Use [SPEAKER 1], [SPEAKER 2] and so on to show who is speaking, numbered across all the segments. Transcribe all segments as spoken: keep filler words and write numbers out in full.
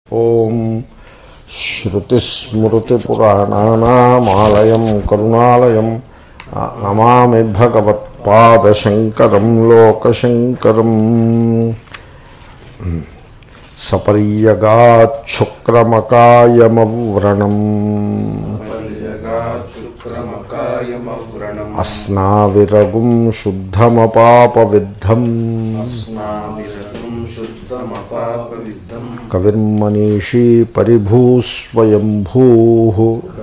[SPEAKER 1] ఓం శ్రుతిస్మృతిపురాణానామాలయం కరుణాలయం నమామి భగవత్పాదశంకరం లోకశంకరం. సపర్యగాచ్చుక్రమకాయమవ్రణం అస్నావిరగుం శుద్ధమపాపవిద్ధం కవిర్మనీషీ పరిభూస్వయంభూః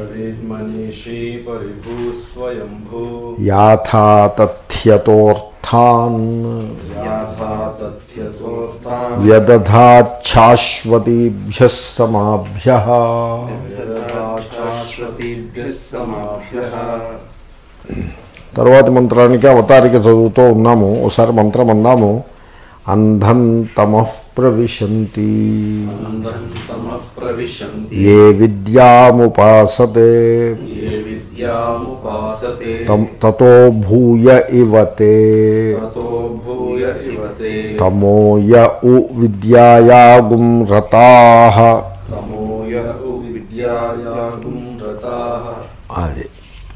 [SPEAKER 1] యాథా తథ్యతోర్థాన్ వ్యదధాచ్ఛాశ్వతీభ్యః సమాభ్యః. తర్వాతి మంత్రానికి అవతారిక చదువుతూ ఉన్నాము. ఒకసారి మంత్రం అందాము. అంధం తమః ప్రవిశంతి ఏ విద్యాముపాసతే తతో భూయ ఇవతే తమోయ ఉ విద్యాయాగుం రతాః. అది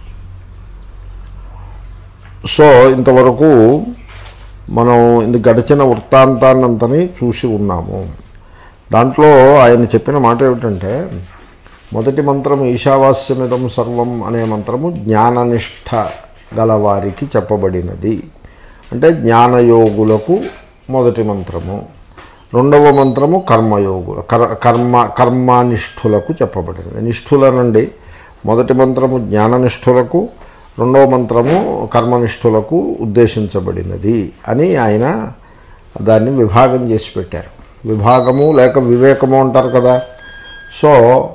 [SPEAKER 1] సో ఇంతవరకు మనం ఇందు గడిచిన వృత్తాంతాన్నంతని చూసి ఉన్నాము. దాంట్లో ఆయన చెప్పిన మాట ఏమిటంటే, మొదటి మంత్రము ఈశావాస్యమిదం సర్వం అనే మంత్రము జ్ఞాననిష్ట గలవారికి చెప్పబడినది. అంటే జ్ఞానయోగులకు మొదటి మంత్రము. రెండవ మంత్రము కర్మయోగుల కర్మ కర్మానిష్ఠులకు చెప్పబడినది. నిష్ఠుల నుండి మొదటి మంత్రము జ్ఞాననిష్ఠులకు, రెండవ మంత్రము కర్మనిష్ఠులకు ఉద్దేశించబడినది అని ఆయన దాన్ని విభాగం చేసి పెట్టారు. విభాగము లేక వివేకము అంటారు కదా. సో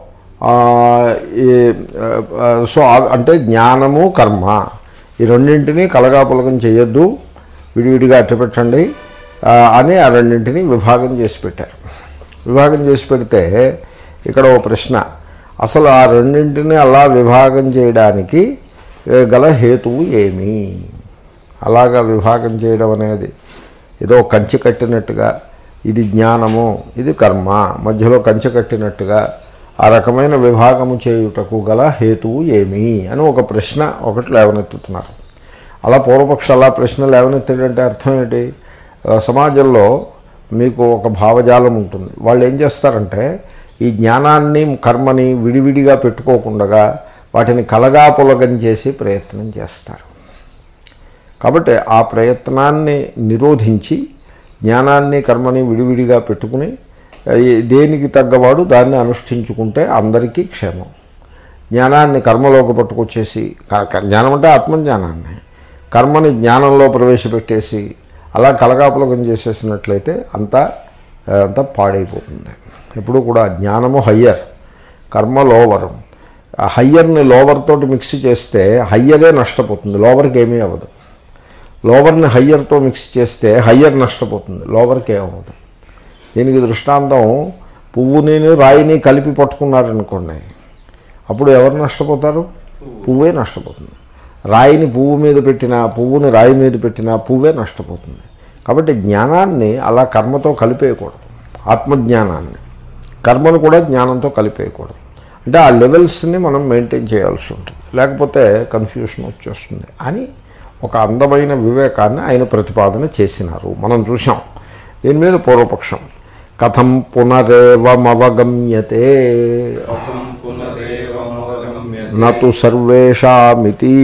[SPEAKER 1] సో అంటే జ్ఞానము కర్మ ఈ రెండింటినీ కలగాపులగం చేయొద్దు, విడివిడిగా అట్టపెట్టండి అని ఆ రెండింటినీ విభాగం చేసి పెట్టారు. విభాగం చేసి పెడితే ఇక్కడ ఓ ప్రశ్న, అసలు ఆ రెండింటినీ అలా విభాగం చేయడానికి గల హేతువు ఏమి? అలాగా విభాగం చేయడం అనేది ఏదో కంచె కట్టినట్టుగా, ఇది జ్ఞానము ఇది కర్మ మధ్యలో కంచె కట్టినట్టుగా ఆ రకమైన విభాగము చేయుటకు గల హేతువు ఏమి అని ఒక ప్రశ్న ఒకటి లేవనెత్తుతున్నారు. అలా పూర్వపక్ష అలా ప్రశ్న లేవనెత్తాడంటే అర్థం ఏంటి? సమాజంలో మీకు ఒక భావజాలం ఉంటుంది. వాళ్ళు ఏం చేస్తారంటే ఈ జ్ఞానాన్ని కర్మని విడివిడిగా పెట్టుకోకుండా వాటిని కలగాపులగం చేసి ప్రయత్నం చేస్తారు. కాబట్టి ఆ ప్రయత్నాన్ని నిరోధించి జ్ఞానాన్ని కర్మని విడివిడిగా పెట్టుకుని దేనికి తగ్గవాడు దాన్ని అనుష్ఠించుకుంటే అందరికీ క్షేమం. జ్ఞానాన్ని కర్మలోకి పట్టుకొచ్చేసి, జ్ఞానం అంటే ఆత్మజ్ఞానాన్ని కర్మని జ్ఞానంలో ప్రవేశపెట్టేసి అలా కలగాపులగం చేసేసినట్లయితే అంతా అంతా పాడైపోతుంది. ఎప్పుడు కూడా జ్ఞానము హయ్యర్, కర్మ లోవరం. హయ్యర్ని లోవర్ తోటి మిక్స్ చేస్తే హయ్యరే నష్టపోతుంది, లోవర్కి ఏమీ అవ్వదు. లోవర్ని హయ్యర్తో మిక్స్ చేస్తే హయ్యర్ నష్టపోతుంది, లోవర్కి ఏమవ్వదు. దీనికి దృష్టాంతం పువ్వుని రాయిని కలిపి పట్టుకున్నారనుకోండి, అప్పుడు ఎవరు నష్టపోతారు? పువ్వే నష్టపోతుంది. రాయిని పువ్వు మీద పెట్టినా, పువ్వుని రాయి మీద పెట్టినా పువ్వే నష్టపోతుంది. కాబట్టి జ్ఞానాన్ని అలా కర్మతో కలిపేయకూడదు. ఆత్మజ్ఞానాన్ని కర్మను కూడా జ్ఞానంతో కలిపేయకూడదు. అంటే ఆ లెవెల్స్ని మనం మెయింటైన్ చేయాల్సి ఉంటుంది, లేకపోతే కన్ఫ్యూషన్ వచ్చేస్తుంది అని ఒక అందమైన వివేకాన్ని ఆయన ప్రతిపాదన చేసినారు. మనం చూసాం. దీని మీద పూర్వపక్షం, కథం పునరేవమవగమ్యతే నతు సర్వేషామితి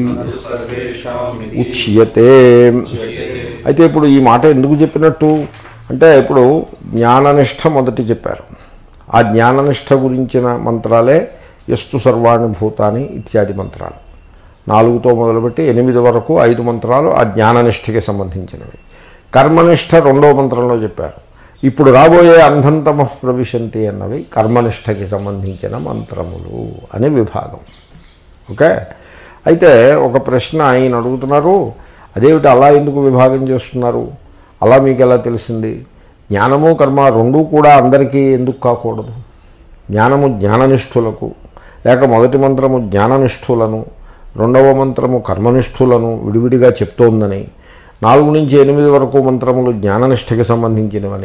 [SPEAKER 1] ఉచ్యతే. అయితే ఇప్పుడు ఈ మాట ఎందుకు చెప్పినట్టు అంటే, ఇప్పుడు జ్ఞాననిష్ట మొదటి చెప్పారు. ఆ జ్ఞాననిష్ట గురించిన మంత్రాలే యస్తు సర్వాణి భూతాని ఇత్యాది మంత్రాలు. నాలుగుతో మొదలుపెట్టి ఎనిమిది వరకు ఐదు మంత్రాలు ఆ జ్ఞాననిష్టకి సంబంధించినవి. కర్మనిష్ట రెండవ మంత్రంలో చెప్పారు. ఇప్పుడు రాబోయే అంధంతమ ప్రవిశంతి అన్నవి కర్మనిష్టకి సంబంధించిన మంత్రములు అనే విభాగం. ఓకే. అయితే ఒక ప్రశ్న ఆయన అడుగుతున్నారు, అదేమిటి అలా ఎందుకు విభాగం చేస్తున్నారు? అలా మీకు ఎలా తెలిసింది? జ్ఞానము కర్మ రెండూ కూడా అందరికీ ఎందుకు కాకూడదు? జ్ఞానము జ్ఞాననిష్ఠులకు, లేక మొదటి మంత్రము జ్ఞాననిష్ఠులను, రెండవ మంత్రము కర్మనిష్ఠులను విడివిడిగా చెప్తోందని, నాలుగు నుంచి ఎనిమిది వరకు మంత్రములు జ్ఞాననిష్టకి సంబంధించినవని,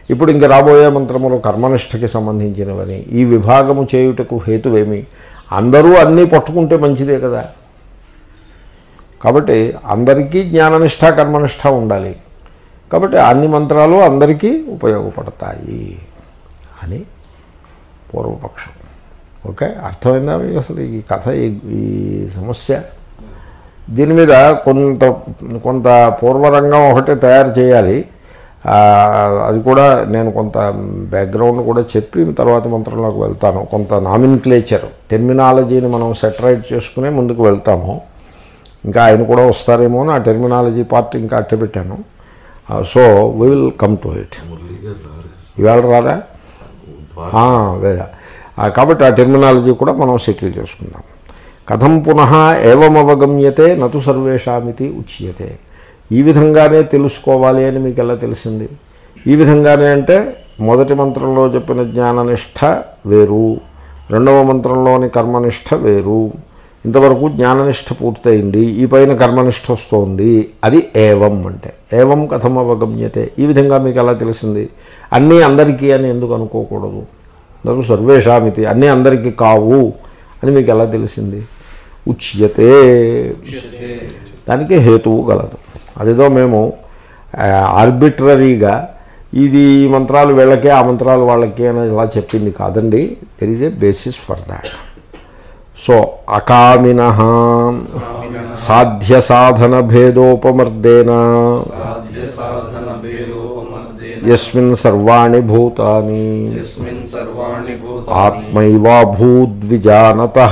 [SPEAKER 1] ఇప్పుడు ఇంక రాబోయే మంత్రములు కర్మనిష్టకి సంబంధించినవని ఈ విభాగము చేయుటకు హేతువేమి? అందరూ అన్నీ పట్టుకుంటే మంచిదే కదా. కాబట్టి అందరికీ జ్ఞాననిష్ట కర్మనిష్ట ఉండాలి. కాబట్టి అన్ని మంత్రాలు అందరికీ ఉపయోగపడతాయి అని పూర్వపక్షం. ఓకే, అర్థమైందా మీకు అసలు ఈ కథ, ఈ సమస్య? దీని మీద కొంత కొంత పూర్వరంగం ఒకటే తయారు చేయాలి. అది కూడా నేను కొంత బ్యాక్గ్రౌండ్ కూడా చెప్పి తర్వాత మంత్రంలోకి వెళ్తాను. కొంత నామిన్క్లేచర్ టెర్మినాలజీని మనం సెటరైట్ చేసుకునే ముందుకు వెళ్తాము. ఇంకా ఆయన కూడా వస్తారేమో అని ఆ టెర్మినాలజీ పార్ట్ ఇంకా అట్టబెట్టాను. So we will come to it. ఇవాళ రారా? వేదా. కాబట్టి ఆ టెర్మినాలజీ కూడా మనం సెటిల్ చేసుకుందాం. కథం పునః ఏవమవగమ్యతే నతు సర్వేషామితి ఉచ్యతే. ఈ విధంగానే తెలుసుకోవాలి అని మీకు ఎలా తెలిసింది? ఈ విధంగానే అంటే మొదటి మంత్రంలో చెప్పిన జ్ఞాననిష్ట వేరు, రెండవ మంత్రంలోని కర్మనిష్ట వేరు. ఇంతవరకు జ్ఞాననిష్ట పూర్తయింది, ఈ పైన కర్మనిష్ట వస్తోంది. అది ఏవం అంటే. ఏవం కథం అవగమ్యతే, ఈ విధంగా మీకు ఎలా తెలిసింది? అన్నీ అందరికీ అని ఎందుకు అనుకోకూడదు? నతు సర్వేషామితి, అన్నీ అందరికీ కావు అని మీకు ఎలా తెలిసింది? ఉచ్యతే, దానికి హేతువు గలదు. అదేదో మేము ఆర్బిట్రరీగా ఇది ఈ మంత్రాలు వీళ్ళకే ఆ మంత్రాలు వాళ్ళకే అని ఇలా చెప్పింది కాదండి. There is a basis for that. So అకామినః సాధ్య సాధన భేదోపమర్దేన యస్మిన్ సర్వాణి భూతాని ఆత్మైవాభూద్విజానతః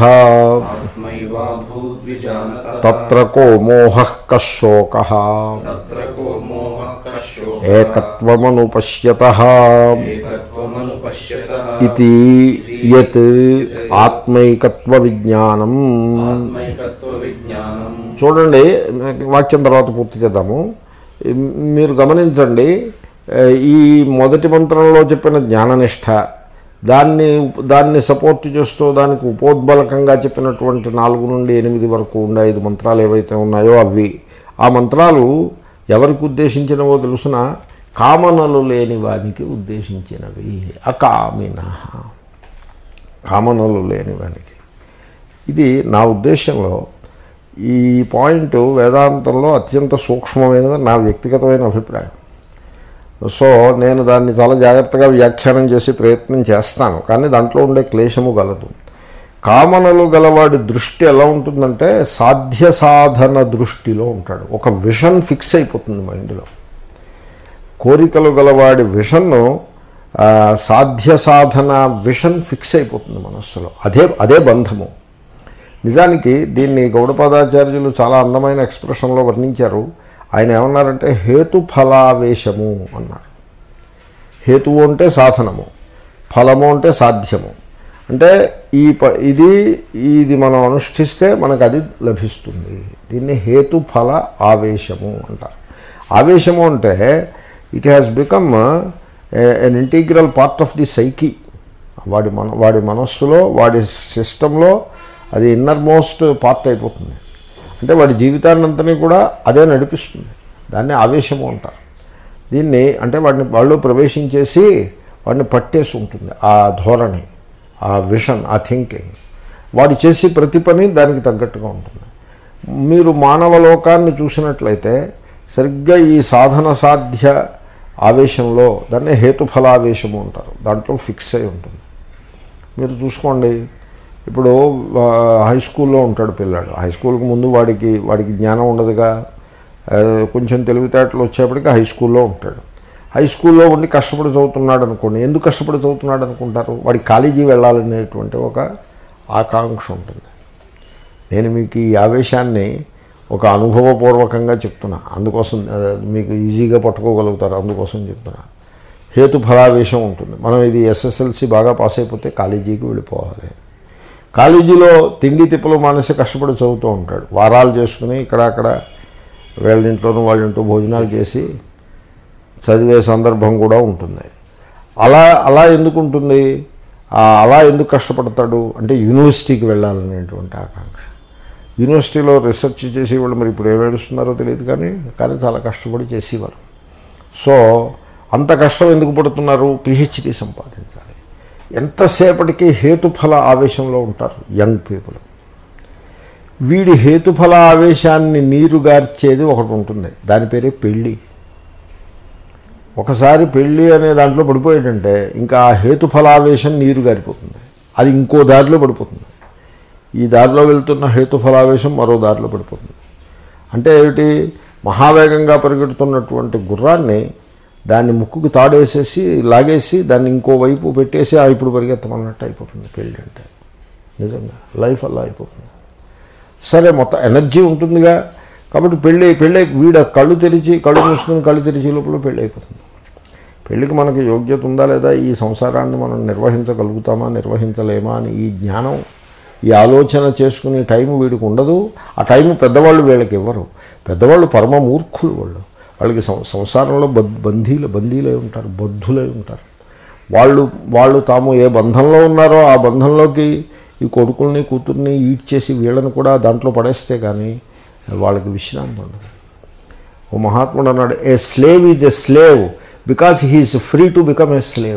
[SPEAKER 1] తత్ర కో మోహః కశోకః ఏకత్వమనుపశ్యతః ఇతి యత్ ఆత్మైకత్వ విజ్ఞానం. చూడండి, వాక్యం తర్వాత పూర్తి చేద్దాము. మీరు గమనించండి, ఈ మొదటి మంత్రంలో చెప్పిన జ్ఞాననిష్ట, దాన్ని దాన్ని సపోర్ట్ చేస్తూ దానికి ఉపోద్బలకంగా చెప్పినటువంటి నాలుగు నుండి ఎనిమిది వరకు ఉండే ఐదు మంత్రాలు ఏవైతే ఉన్నాయో అవి, ఆ మంత్రాలు ఎవరికి ఉద్దేశించినవో తెలుసిన? కామనలు లేని వానికి ఉద్దేశించినవి. అకామిన, కామనలు లేని వానికి. ఇది నా ఉద్దేశంలో ఈ పాయింట్ వేదాంతంలో అత్యంత సూక్ష్మమైనది నా వ్యక్తిగతమైన అభిప్రాయం. సో నేను దాన్ని చాలా జాగ్రత్తగా వ్యాఖ్యానం చేసి ప్రయత్నం చేస్తాను, కానీ దాంట్లో ఉండే క్లేశము గలదు. కామనలు గలవాడి దృష్టి ఎలా ఉంటుందంటే సాధ్య సాధన దృష్టిలో ఉంటాడు. ఒక విషన్ ఫిక్స్ అయిపోతుంది మైండ్లో. కోరికలు గలవాడి విషన్ను సాధ్య సాధన విషన్ ఫిక్స్ అయిపోతుంది మనస్సులో. అదే అదే బంధము. నిజానికి దీన్ని గౌడపాదాచార్యులు చాలా అందమైన ఎక్స్ప్రెషన్లో వర్ణించారు. ఆయన ఏమన్నారంటే హేతుఫలావేశము అన్నారు. హేతువు అంటే సాధనము, ఫలము అంటే సాధ్యము. అంటే ఈ ప ఇది ఇది మనం అనుష్ఠిస్తే మనకు అది లభిస్తుంది. దీన్ని హేతుఫల ఆవేశము అంటారు. ఆవేశము అంటే it has become an integral part of the psyche. వాడి మన వాడి మనస్సులో, వాడి సిస్టంలో అది ఇన్నర్ మోస్ట్ పార్ట్ అయిపోతుంది. అంటే వాడి జీవితాన్నంతని కూడా అదే నడిపిస్తుంది. దాన్ని ఆవేశము అంటారు. దీన్ని అంటే వాడిని వాళ్ళు ప్రవేశించేసి వాడిని పట్టేసి ఉంటుంది ఆ ధోరణి, ఆ విషన్, ఆ థింకింగ్. వాడు చేసి ప్రతి పని దానికి తగ్గట్టుగా ఉంటుంది. మీరు మానవ లోకాన్ని చూసినట్లయితే సరిగ్గా ఈ సాధన సాధ్య ఆవేశంలో దాన్ని హేతుఫలావేశము అంటారు. దాంట్లో ఫిక్స్ అయి ఉంటుంది. మీరు చూసుకోండి, ఇప్పుడు హై స్కూల్లో ఉంటాడు పిల్లాడు. హై స్కూల్కి ముందు వాడికి వాడికి జ్ఞానం ఉండదుగా. కొంచెం తెలివితేటలు వచ్చేప్పటికి హై స్కూల్లో ఉంటాడు. హై స్కూల్లో ఉండి కష్టపడి చదువుతున్నాడు అనుకోండి. ఎందుకు కష్టపడి చదువుతున్నాడు అనుకుంటారు? వాడికి కాలేజీ వెళ్ళాలనేటువంటి ఒక ఆకాంక్ష ఉంటుంది. నేను మీకు ఈ ఆవేశాన్ని ఒక అనుభవపూర్వకంగా చెప్తున్నా, అందుకోసం మీకు ఈజీగా పట్టుకోగలుగుతారు, అందుకోసం చెప్తున్నా. హేతుఫలావేశం ఉంటుంది. మనం ఇది ఎస్ఎస్ఎల్సి బాగా పాస్ అయిపోతే కాలేజీకి వెళ్ళిపోవాలి. కాలేజీలో తిండి తిప్పలు మానేసి కష్టపడి చదువుతూ ఉంటాడు. వారాలు చేసుకుని ఇక్కడ అక్కడ వీళ్ళ ఇంట్లోనూ వాళ్ళ ఇంట్లో భోజనాలు చేసి చదివే సందర్భం కూడా ఉంటుంది. అలా అలా ఎందుకు ఉంటుంది? అలా ఎందుకు కష్టపడతాడు అంటే యూనివర్సిటీకి వెళ్ళాలనేటువంటి ఆకాంక్ష. యూనివర్సిటీలో రీసెర్చ్ చేసేవాళ్ళు మరి ఇప్పుడు ఏమేడుస్తున్నారో తెలియదు, కానీ కానీ చాలా కష్టపడి చేసేవారు. సో అంత కష్టం ఎందుకు పడుతున్నారు? పిహెచ్డి సంపాదించాలి. ఎంతసేపటికి హేతుఫల ఆవేశంలో ఉంటారు యంగ్ పీపుల్. వీడి హేతుఫల ఆవేశాన్ని నీరుగార్చేది ఒకటి ఉంటుంది, దాని పేరే పెళ్ళి. ఒకసారి పెళ్ళి అనే దాంట్లో పడిపోయాడంటే ఇంకా ఆ హేతుఫలావేశం నీరు గారిపోతుంది, అది ఇంకో దారిలో పడిపోతుంది. ఈ దారిలో వెళ్తున్న హేతుఫలావేశం మరో దారిలో పడిపోతుంది. అంటే ఏమిటి? మహావేగంగా పరిగెడుతున్నటువంటి గుర్రాన్ని దాన్ని ముక్కుకు తాడేసేసి లాగేసి దాన్ని ఇంకోవైపు పెట్టేసి ఆ ఇప్పుడు పరిగెత్తమన్నట్టు అయిపోతుంది పెళ్ళి అంటే. నిజంగా లైఫ్ అలా అయిపోతుంది. సరే, మొత్తం ఎనర్జీ ఉంటుందిగా, కాబట్టి పెళ్ళి పెళ్ళి వీడ కళ్ళు తెరిచి కళ్ళు మూసుకుని కళ్ళు తెరిచి లోపల పెళ్ళి అయిపోతుంది. పెళ్ళికి మనకి యోగ్యత ఉందా లేదా, ఈ సంసారాన్ని మనం నిర్వహించగలుగుతామా నిర్వహించలేమా అని ఈ జ్ఞానం, ఈ ఆలోచన చేసుకునే టైం వీడికి ఉండదు. ఆ టైం పెద్దవాళ్ళు వీళ్ళకి ఇవ్వరు. పెద్దవాళ్ళు పరమ మూర్ఖులు. వాళ్ళు వాళ్ళకి సంసారంలో బంధీలు బందీలై ఉంటారు, బద్ధులై ఉంటారు. వాళ్ళు వాళ్ళు తాము ఏ బంధంలో ఉన్నారో ఆ బంధంలోకి ఈ కొడుకుల్ని కూతుర్ని ఈడ్చేసి వీళ్ళని కూడా దాంట్లో పడేస్తే కానీ వాళ్ళకి విశ్రాంతి ఉండదు. ఓ మహాత్ముడు అన్నాడు, a slave is a slave because he is free to become a slave.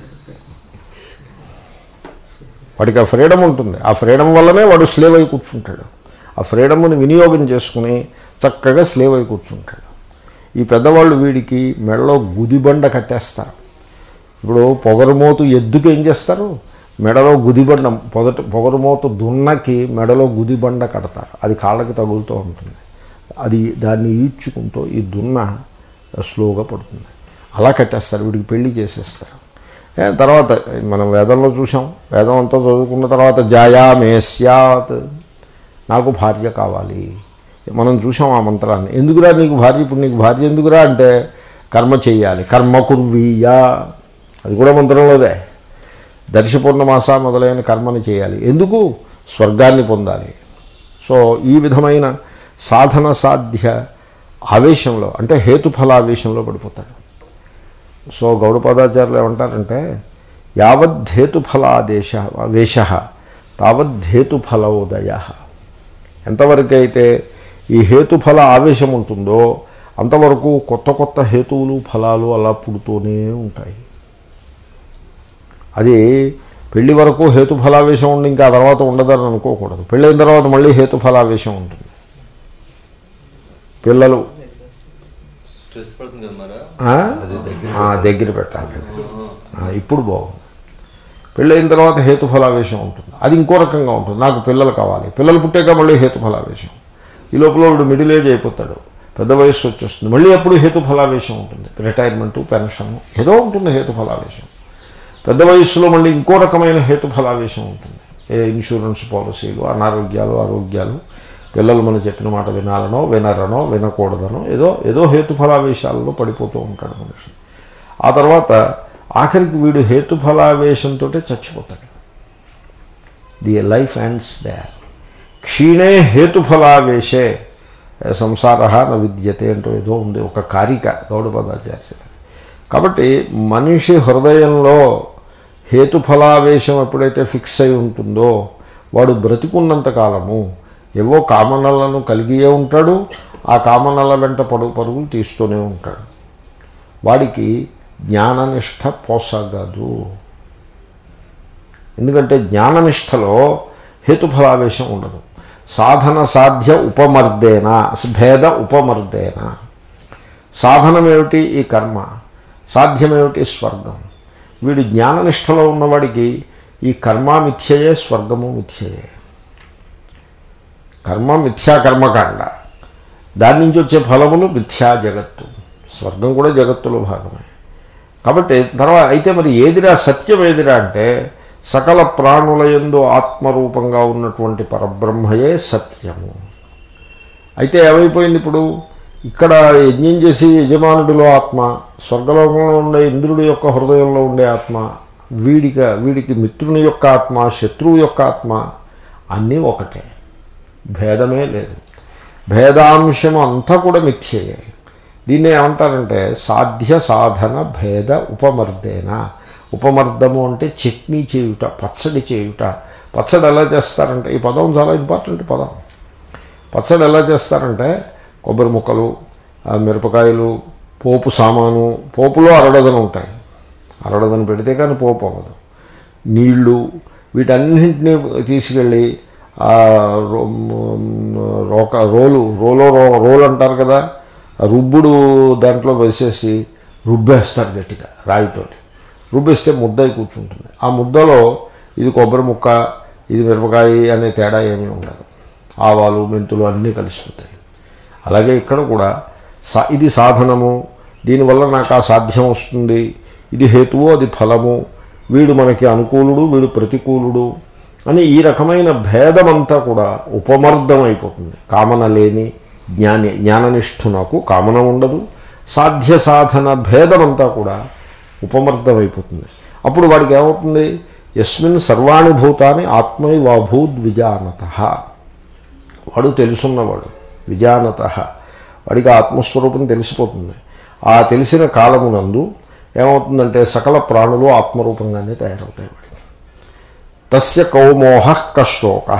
[SPEAKER 1] వాడికి ఆ ఫ్రీడమ్ ఉంటుంది, ఆ ఫ్రీడమ్ వల్లనే వాడు స్లేవ్ అయి కూర్చుంటాడు. ఆ ఫ్రీడమ్ని వినియోగం చేసుకుని చక్కగా స్లేవ్ అయి కూర్చుంటాడు. ఈ పెద్దవాళ్ళు వీడికి మెడలో గుదిబండ కట్టేస్తారు. ఇప్పుడు పొగరుమోతు ఎద్దుకి ఏం చేస్తారు? మెడలో గుదిబండ, పొదట పొగరుమోతు దున్నకి మెడలో గుదిబండ కడతారు. అది కాళ్ళకి తగులుతూ ఉంటుంది. అది దాన్ని ఈడ్చుకుంటూ ఈ దున్న స్లోగా పడుతుంది. అలా కట్టేస్తారు, వీడికి పెళ్లి చేసేస్తారు. తర్వాత మనం వేదంలో చూసాం, వేదం అంతా చదువుకున్న తర్వాత జాయా మే స్యాత్, నాకు భార్య కావాలి. మనం చూసాం ఆ మంత్రాన్ని. ఎందుకురా నీకు భార్య? ఇప్పుడు నీకు భార్య ఎందుకురా అంటే కర్మ చేయాలి, కర్మ కుర్వీయా, అది కూడా మంత్రంలోదే. దర్శ పూర్ణమాస మొదలైన కర్మని చేయాలి. ఎందుకు? స్వర్గాన్ని పొందాలి. సో ఈ విధమైన సాధన సాధ్య ఆవేశంలో, అంటే హేతుఫలావేశంలో పడిపోతాడు. సో గౌడపాదాచార్యులు ఏమంటారంటే, యావద్ధేతుఫలాదేశ వేష తావద్ధేతుఫలోదయ. ఎంతవరకైతే ఈ హేతుఫల ఆవేశం ఉంటుందో అంతవరకు కొత్త కొత్త హేతువులు ఫలాలు అలా పుడుతూనే ఉంటాయి. అది పెళ్లి వరకు హేతుఫలావేశం ఉండి ఇంకా తర్వాత ఉండదని అనుకోకూడదు. పెళ్ళైన తర్వాత మళ్ళీ హేతుఫలావేశం ఉంటుంది. పిల్లలు దగ్గర పెట్టాలి, ఇప్పుడు బాగుంది. పెళ్ళైన తర్వాత హేతుఫలావేశం ఉంటుంది, అది ఇంకో రకంగా ఉంటుంది. నాకు పిల్లలు కావాలి, పిల్లలు పుట్టాక మళ్ళీ హేతుఫలావేశం. ఈ లోపల వీడు మిడిల్ ఏజ్ అయిపోతాడు, పెద్ద వయస్సు వచ్చేస్తుంది, మళ్ళీ అప్పుడు హేతుఫలావేశం ఉంటుంది. రిటైర్మెంటు, పెన్షన్ ఏదో ఉంటుంది హేతుఫలావేశం. పెద్ద వయస్సులో మళ్ళీ ఇంకో రకమైన హేతుఫలావేశం ఉంటుంది. ఏ ఇన్సూరెన్స్ పాలసీలు, అనారోగ్యాలు, ఆరోగ్యాలు, పిల్లలు మనం చెప్పిన మాట వినాలనో వినరనో వినకూడదనో ఏదో ఏదో హేతుఫలావేశాలలో పడిపోతూ ఉంటాడు మనిషి. ఆ తర్వాత ఆఖరికి వీడు హేతుఫలావేశంతో చచ్చిపోతాడు. The life ends there. క్షీణే హేతుఫలావేశే సంసార న విద్యతే అంటూ ఏదో ఉంది ఒక కారిక గౌడపాదాచార్య. కాబట్టి మనిషి హృదయంలో హేతుఫలావేశం ఎప్పుడైతే ఫిక్స్ అయి ఉంటుందో వాడు బ్రతికున్నంత కాలము ఏవో కామనలను కలిగియే ఉంటాడు. ఆ కామనల వెంట పరుగు పరుగులు తీస్తూనే ఉంటాడు. వాడికి జ్ఞాననిష్ట పోసగదు. ఎందుకంటే జ్ఞాననిష్టలో హేతుఫలావేశం ఉండదు. సాధన సాధ్య ఉపమర్దేన, భేద ఉపమర్దేన. సాధనమేమిటి? ఈ కర్మ. సాధ్యమేమిటి? స్వర్గం. వీడు జ్ఞాననిష్టలో ఉన్నవాడికి ఈ కర్మ మిథ్యయే, స్వర్గము మిథ్యయే. కర్మ మిథ్యా కర్మకాండ, దాని నుంచి వచ్చే ఫలములు మిథ్యా జగత్తు. స్వర్గం కూడా జగత్తులో భాగమే. కాబట్టి తర్వాత అయితే మరి ఏదిరా సత్యం ఏదిరా అంటే సకల ప్రాణుల యందు ఆత్మరూపంగా ఉన్నటువంటి పరబ్రహ్మయే సత్యము. అయితే ఏమైపోయింది ఇప్పుడు? ఇక్కడ యజ్ఞం చేసి యజమానుడిలో ఆత్మ, స్వర్గలోకంలో ఉండే ఇంద్రుడి యొక్క హృదయంలో ఉండే ఆత్మ, వీడిక వీడికి మిత్రుని యొక్క ఆత్మ, శత్రువు యొక్క ఆత్మ అన్నీ ఒకటే, భేదమే లేదు. భేదాంశం అంతా కూడా మిథ్యయే. దీన్ని ఏమంటారంటే సాధ్య సాధన భేద ఉపమర్దేన. ఉపమర్దము అంటే చట్నీ చేయుట, పచ్చడి చేయుట. పచ్చడి ఎలా చేస్తారంటే, ఈ పదం చాలా ఇంపార్టెంట్ పదం. పచ్చడి ఎలా చేస్తారంటే కొబ్బరి ముక్కలు, మిరపకాయలు, పోపు సామాను, పోపులో అరడదను ఉంటాయి, అరడదను పెడితే కానీ పోపు అవ్వదు. నీళ్లు, వీటన్నింటినీ తీసుకెళ్ళి రోక రోలు రోలో రో రోలు అంటారు కదా, రుబ్బుడు దాంట్లో వేసేసి రుబ్బేస్తారు గట్టిగా రాయితోటి. రుబ్బేస్తే ముద్ద కూర్చుంటుంది. ఆ ముద్దలో ఇది కొబ్బరి ముక్క, ఇది మిరపకాయ అనే తేడా ఏమీ ఉండదు. ఆవాలు, మెంతులు అన్నీ కలిసిపోతాయి. అలాగే ఇక్కడ కూడా సా ఇది సాధనము, దీనివల్ల నాకు ఆ సాధ్యం వస్తుంది, ఇది హేతువు, అది ఫలము, వీడు మనకి అనుకూలుడు, వీడు ప్రతికూలుడు అని ఈ రకమైన భేదమంతా కూడా ఉపమర్దం అయిపోతుంది. కామన లేని జ్ఞాని జ్ఞాననిష్ఠునకు కామన ఉండదు. సాధ్య సాధన భేదమంతా కూడా ఉపమర్దమైపోతుంది. అప్పుడు వాడికి ఏమవుతుంది? యస్మిన్ సర్వాణి భూతాన్ని ఆత్మైవాభూద్ విజానత, వాడు తెలుసున్నవాడు. విజానత, వాడికి ఆత్మస్వరూపం తెలిసిపోతుంది. ఆ తెలిసిన కాలమునందు ఏమవుతుందంటే సకల ప్రాణులు ఆత్మరూపంగానే తయారవుతాయి వాడికి. తస్య కౌమోహ కశోక,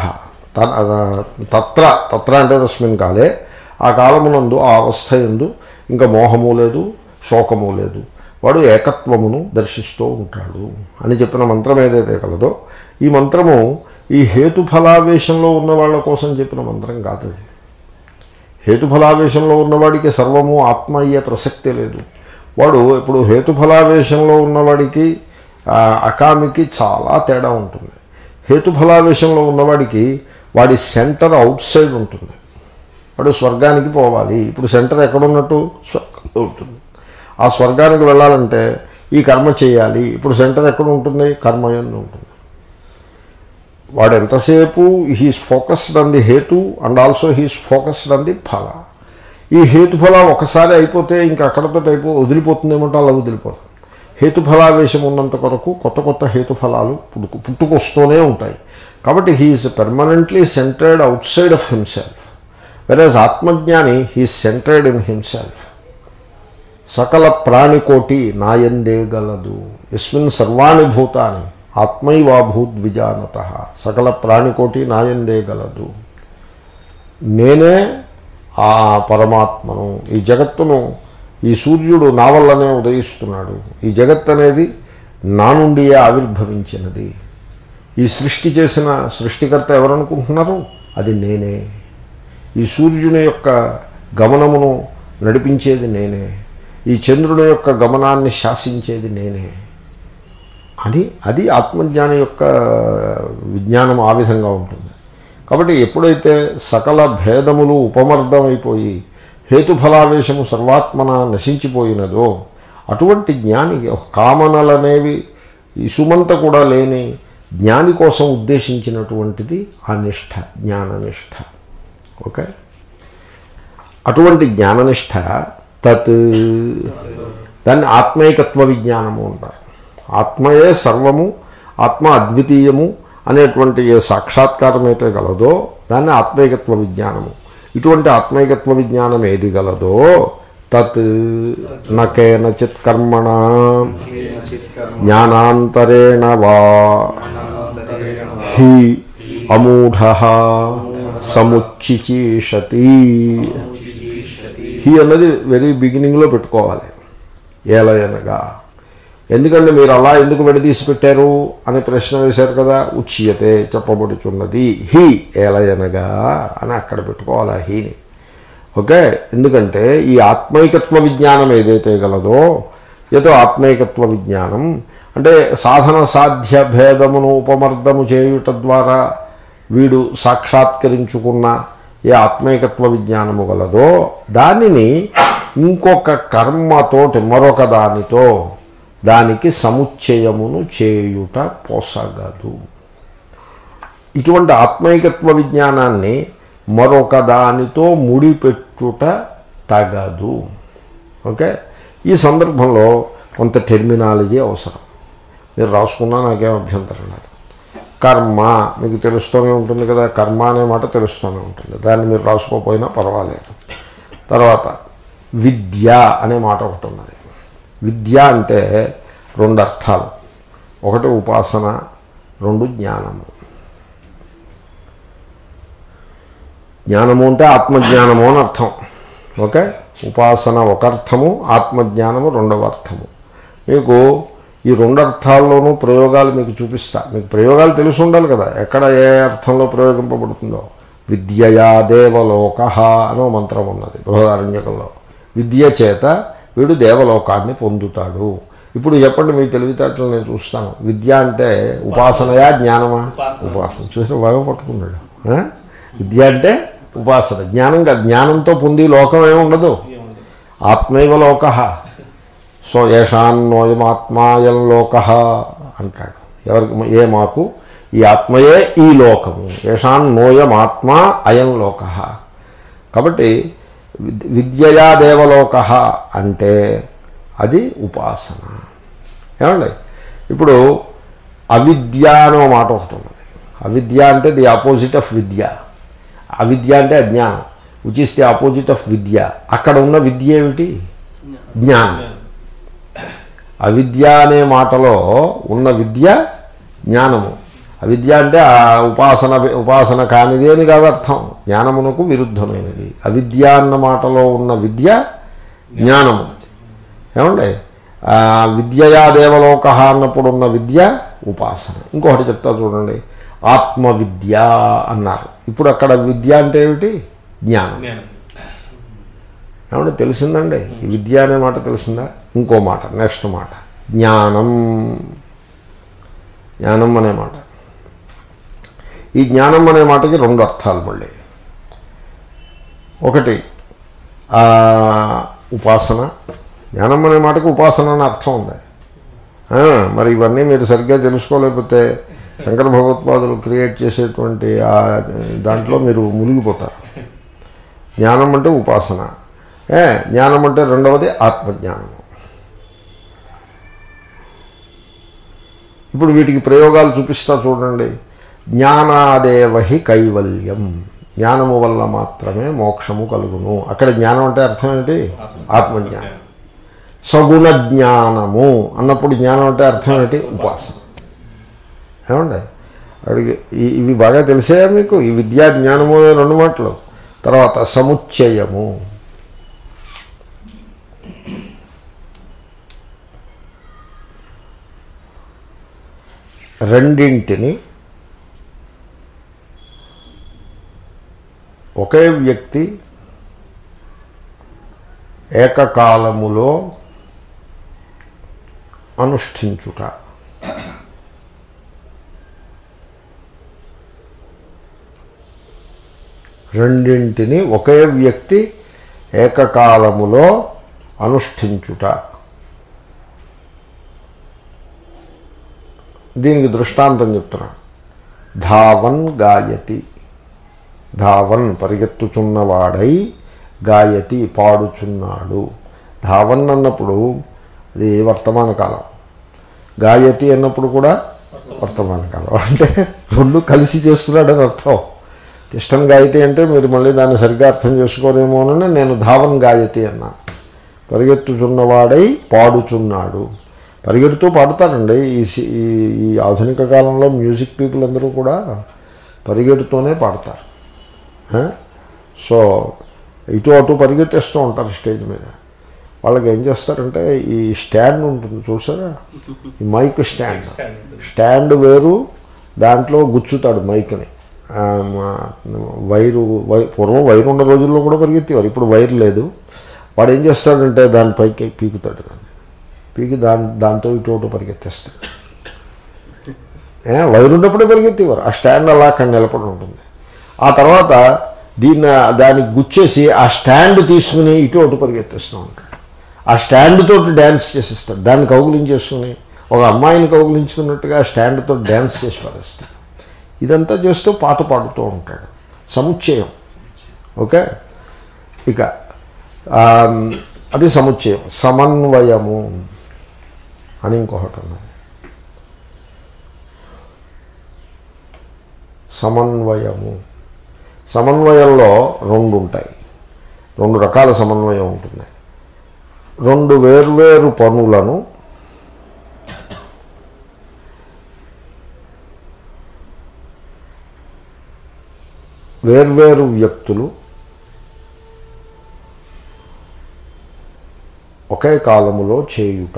[SPEAKER 1] తత్ర తత్ర అంటే తస్మిన్ కాలే, ఆ కాలమునందు ఆ అవస్థ యందు ఇంకా మోహము లేదు, శోకము లేదు, వాడు ఏకత్వమును దర్శిస్తూ ఉంటాడు అని చెప్పిన మంత్రం ఏదైతే కలదో, ఈ మంత్రము ఈ హేతుఫలావేశంలో ఉన్న వాళ్ళ కోసం చెప్పిన మంత్రం కాదు. అది హేతుఫలావేశంలో ఉన్నవాడికి సర్వము ఆత్మ అయ్యే ప్రసక్తే లేదు. వాడు ఇప్పుడు హేతుఫలావేశంలో ఉన్నవాడికి అకామికి చాలా తేడా ఉంటుంది. హేతుఫలావేశంలో ఉన్నవాడికి వాడి సెంటర్ అవుట్ సైడ్ ఉంటుంది. వాడు స్వర్గానికి పోవాలి, ఇప్పుడు సెంటర్ ఎక్కడున్నట్టు స్వర్గంలో ఉంటుంది. ఆ స్వర్గానికి వెళ్ళాలంటే ఈ కర్మ చేయాలి, ఇప్పుడు సెంటర్ ఎక్కడ ఉంటుంది? కర్మయందు ఉంటుంది. వాడు ఎంతసేపు హీస్ ఫోకస్డ్ ఆన్ ది హేతు and also he's focused on the ఫల. ఈ హేతుఫల ఒకసారి అయిపోతే ఇంకా అక్కడతో అయిపో వదిలిపోతుందేమంటే అలా వదిలిపోతుంది. హేతుఫలావేశం ఉన్నంత కొరకు కొత్త కొత్త హేతుఫలాలు పుట్టుకు పుట్టుకొస్తూనే ఉంటాయి. కాబట్టి he is permanently centred outside of himself, whereas ఆత్మజ్ఞాని హీఈస్ సెంటర్డ్ ఇన్ హిమ్సెల్ఫ్. సకల ప్రాణికోటి నాయందే గలదు, యస్మిన్ సర్వాణి భూతాని ఆత్మైవాభూద్ విజానత, సకల ప్రాణికోటి నాయందే గలదు. నేనే ఆ పరమాత్మను. ఈ జగత్తును, ఈ సూర్యుడు నా వల్లనే ఉదయిస్తున్నాడు. ఈ జగత్ అనేది నా నుండియే ఆవిర్భవించినది. ఈ సృష్టి చేసిన సృష్టికర్త ఎవరనుకుంటున్నారు? అది నేనే. ఈ సూర్యుని యొక్క గమనమును నడిపించేది నేనే. ఈ చంద్రుని యొక్క గమనాన్ని శాసించేది నేనే అని, అది ఆత్మజ్ఞానం యొక్క విజ్ఞానం ఆ విధంగా ఉంటుంది. కాబట్టి ఎప్పుడైతే సకల భేదములు ఉపమర్దమైపోయి హేతుఫలావేశము సర్వాత్మన నశించిపోయినదో అటువంటి జ్ఞాని, కామనలనేవి ఈ సుమంత కూడా లేని జ్ఞాని కోసం ఉద్దేశించినటువంటిది ఆ నిష్ఠ, జ్ఞాననిష్ట. ఓకే, అటువంటి జ్ఞాననిష్ట తత్, దాన్ని ఆత్మైకత్వ విజ్ఞానము అంటారు. ఆత్మయే సర్వము, ఆత్మ అద్వితీయము అనేటువంటి ఏ సాక్షాత్కారం అయితే గలదో దాన్ని ఆత్మైకత్వ విజ్ఞానము. ఇటువంటి ఆత్మైకత్వ విజ్ఞానం ఏది గలదో తత్ నకేనచిత్ కర్మణ జ్ఞానాంతరేణ వా హి అమూఢః సముచ్చిచీషతి. హి అన్నది వెరీ బిగినింగ్లో పెట్టుకోవాలి. ఏలయనగా, ఎందుకంటే మీరు అలా ఎందుకు విడదీసి పెట్టారు అని ప్రశ్న వేశారు కదా. ఉచ్యతే చెప్పబడుచున్నది, హి ఏలయనగా అని అక్కడ పెట్టుకోవాలి ఆ హీని. ఓకే, ఎందుకంటే ఈ ఆత్మైకత్వ విజ్ఞానం ఏదైతే గలదో, ఏదో ఆత్మైకత్వ విజ్ఞానం అంటే సాధన సాధ్య భేదమును ఉపమర్దము చేయుట ద్వారా వీడు సాక్షాత్కరించుకున్న ఏ ఆత్మైకత్వ విజ్ఞానము గలదో దానిని ఇంకొక కర్మతోటి మరొక దానితో దానికి సముచ్చయమును చేయుట పోసగదు. ఇటువంటి ఆత్మైకత్వ విజ్ఞానాన్ని మరొక దానితో ముడిపెట్టుట తగదు. ఓకే, ఈ సందర్భంలో కొంత టెర్మినాలజీ అవసరం. మీరు రాసుకున్నా నాకేం అభ్యంతరం లేదు. కర్మ మీకు తెలుస్తూనే ఉంటుంది కదా, కర్మ అనే మాట తెలుస్తూనే ఉంటుంది, దాన్ని మీరు రాసుకోకపోయినా పర్వాలేదు. తర్వాత విద్య అనే మాట ఒకటి ఉన్నది. విద్య అంటే రెండు అర్థాలు, ఒకటి ఉపాసన, రెండు జ్ఞానము. జ్ఞానము అంటే ఆత్మజ్ఞానము అని అర్థం. ఓకే, ఉపాసన ఒక అర్థము, ఆత్మజ్ఞానము రెండవ అర్థము. మీకు ఈ రెండు అర్థాల్లోనూ ప్రయోగాలు మీకు చూపిస్తా. మీకు ప్రయోగాలు తెలిసి ఉండాలి కదా, ఎక్కడ ఏ అర్థంలో ప్రయోగింపబడుతుందో. విద్యయా దేవలోక అనో మంత్రం ఉన్నది బృహదారణ్యకంలో. విద్య చేత వీడు దేవలోకాన్ని పొందుతాడు. ఇప్పుడు చెప్పండి, మీ తెలివితేటలు నేను చూస్తాను. విద్య అంటే ఉపాసనయా జ్ఞానమా? ఉపాసన. చూసిన బాగా పట్టుకున్నాడు. విద్య అంటే ఉపాసన, జ్ఞానం కాదు. జ్ఞానంతో పొంది లోకం ఏమి ఉండదు. ఆత్మైవ లోక. సో ఏషాన్నోయమాత్మాయం లోక అంటాడు. ఎవరికి? ఏ మాకు ఈ ఆత్మయే ఈ లోకము. ఏషాన్నోయమాత్మా అయం లోక. కాబట్టి విద్యయా దేవలోక అంటే అది ఉపాసన. ఏమండి? ఇప్పుడు అవిద్య అనో మాట ఒకటి ఉన్నది. అవిద్య అంటే ది ఆపోజిట్ ఆఫ్ విద్య. అవిద్య అంటే అజ్ఞానం, which is the opposite of విద్య. అక్కడ ఉన్న విద్య ఏమిటి? జ్ఞానం. అవిద్య అనే మాటలో ఉన్న విద్య జ్ఞానము. అవిద్య అంటే ఆ ఉపాసన ఉపాసన కానిది అని కాదు అర్థం, జ్ఞానమునకు విరుద్ధమైనది. అవిద్య అన్న మాటలో ఉన్న విద్య జ్ఞానము. ఏమండి? విద్యయా దేవలోక అన్నప్పుడు ఉన్న విద్య ఉపాసన. ఇంకొకటి చెప్తా చూడండి, ఆత్మవిద్య అన్నారు. ఇప్పుడు అక్కడ విద్య అంటే ఏమిటి? జ్ఞానం. ఏమంటే తెలిసిందండి? ఈ విద్య అనే మాట తెలిసిందా? ఇంకో మాట, నెక్స్ట్ మాట జ్ఞానం. జ్ఞానం అనే మాట, ఈ జ్ఞానం అనే మాటకి రెండు అర్థాలు మళ్ళీ. ఒకటి ఉపాసన. జ్ఞానం అనే మాటకి ఉపాసన అని అర్థం ఉంది. మరి ఇవన్నీ మీరు సరిగ్గా తెలుసుకోలేకపోతే శంకర భగవత్పాదులు క్రియేట్ చేసేటువంటి ఆ దాంట్లో మీరు మునిగిపోతారు. జ్ఞానం అంటే ఉపాసన, ఏ జ్ఞానం అంటే రెండవది ఆత్మజ్ఞానము. ఇప్పుడు వీటికి ప్రయోగాలు చూపిస్తా చూడండి. జ్ఞానాదేవహి కైవల్యం. జ్ఞానము వల్ల మాత్రమే మోక్షము కలుగును. అక్కడ జ్ఞానం అంటే అర్థం ఏంటి? ఆత్మజ్ఞానం. సగుణ జ్ఞానము అన్నప్పుడు జ్ఞానం అంటే అర్థం ఏంటి? ఉపాసన. ఏమండి? అడిగి ఇవి బాగా తెలిసాయా మీకు? ఈ విద్యా జ్ఞానము రెండు మాటలు. తర్వాత సముచ్చయము. రెండింటిని ఒకే వ్యక్తి ఏకకాలములో అనుష్ఠించుట. రెండింటిని ఒకే వ్యక్తి ఏకకాలములో అనుష్ఠించుట. దీనికి దృష్టాంతం చెప్తున్నా. ధావన్ గాయతి. ధావన్ పరిగెత్తుచున్నవాడై, గాయతి పాడుచున్నాడు. ధావన్ అన్నప్పుడు అది వర్తమాన కాలం, గాయతి అన్నప్పుడు కూడా వర్తమాన కాలం. అంటే రెండు కలిసి చేస్తున్నాడని అర్థం. తిష్టం గాయతి అంటే మీరు మళ్ళీ దాన్ని సరిగ్గా అర్థం చేసుకోరేమోనని నేను ధావన్ గాయతి అన్నాను. పరిగెత్తుచున్నవాడై పాడుచున్నాడు. పరిగెడుతూ పాడుతారండి. ఈ ఈ ఆధునిక కాలంలో మ్యూజిక్ పీపుల్ అందరూ కూడా పరిగెడుతూనే పాడతారు. సో ఇటు అటు పరిగెట్టేస్తూ ఉంటారు స్టేజ్ మీద. వాళ్ళకి ఏం చేస్తారంటే ఈ స్టాండ్ ఉంటుంది చూసారా, ఈ మైక్ స్టాండ్. స్టాండ్ వేరు, దాంట్లో గుచ్చుతాడు మైక్ని. వైరు వై పూర్వం వైరు ఉన్న రోజుల్లో కూడా పరిగెత్తేవారు, ఇప్పుడు వైర్ లేదు. వాడు ఏం చేస్తాడంటే దానిపైకి పీకుతాడు. దాన్ని పీకి దాని దాంతో ఇటు అటు పరిగెత్తేస్తాడు. వైరు ఉన్నప్పుడే పరిగెత్తేవారు. ఆ స్టాండ్ అలా అక్కడ నిలబడి ఉంటుంది. ఆ తర్వాత దీన్ని దానికి గుచ్చేసి ఆ స్టాండ్ తీసుకుని ఇటు అటు పరిగెత్తేస్తూ ఉంటాడు. ఆ స్టాండ్ తోటి డ్యాన్స్ చేసేస్తాడు. దాన్ని కౌగులించేసుకుని ఒక అమ్మాయిని కౌగులించుకున్నట్టుగా స్టాండ్ తోటి డ్యాన్స్ చేసి పారేస్తాడు. ఇదంతా చేస్తూ పాట పాడుతూ ఉంటాడు. సముచ్చయం. ఓకే, ఇక అది సముచ్చయం. సమన్వయము అని ఇంకొకటి ఉన్నది. సమన్వయము. సమన్వయంలో రెండు ఉంటాయి. రెండు రకాల సమన్వయం ఉంటుంది. రెండు వేర్వేరు పనులను వేర్వేరు వ్యక్తులు ఒకే కాలములో చేయుట.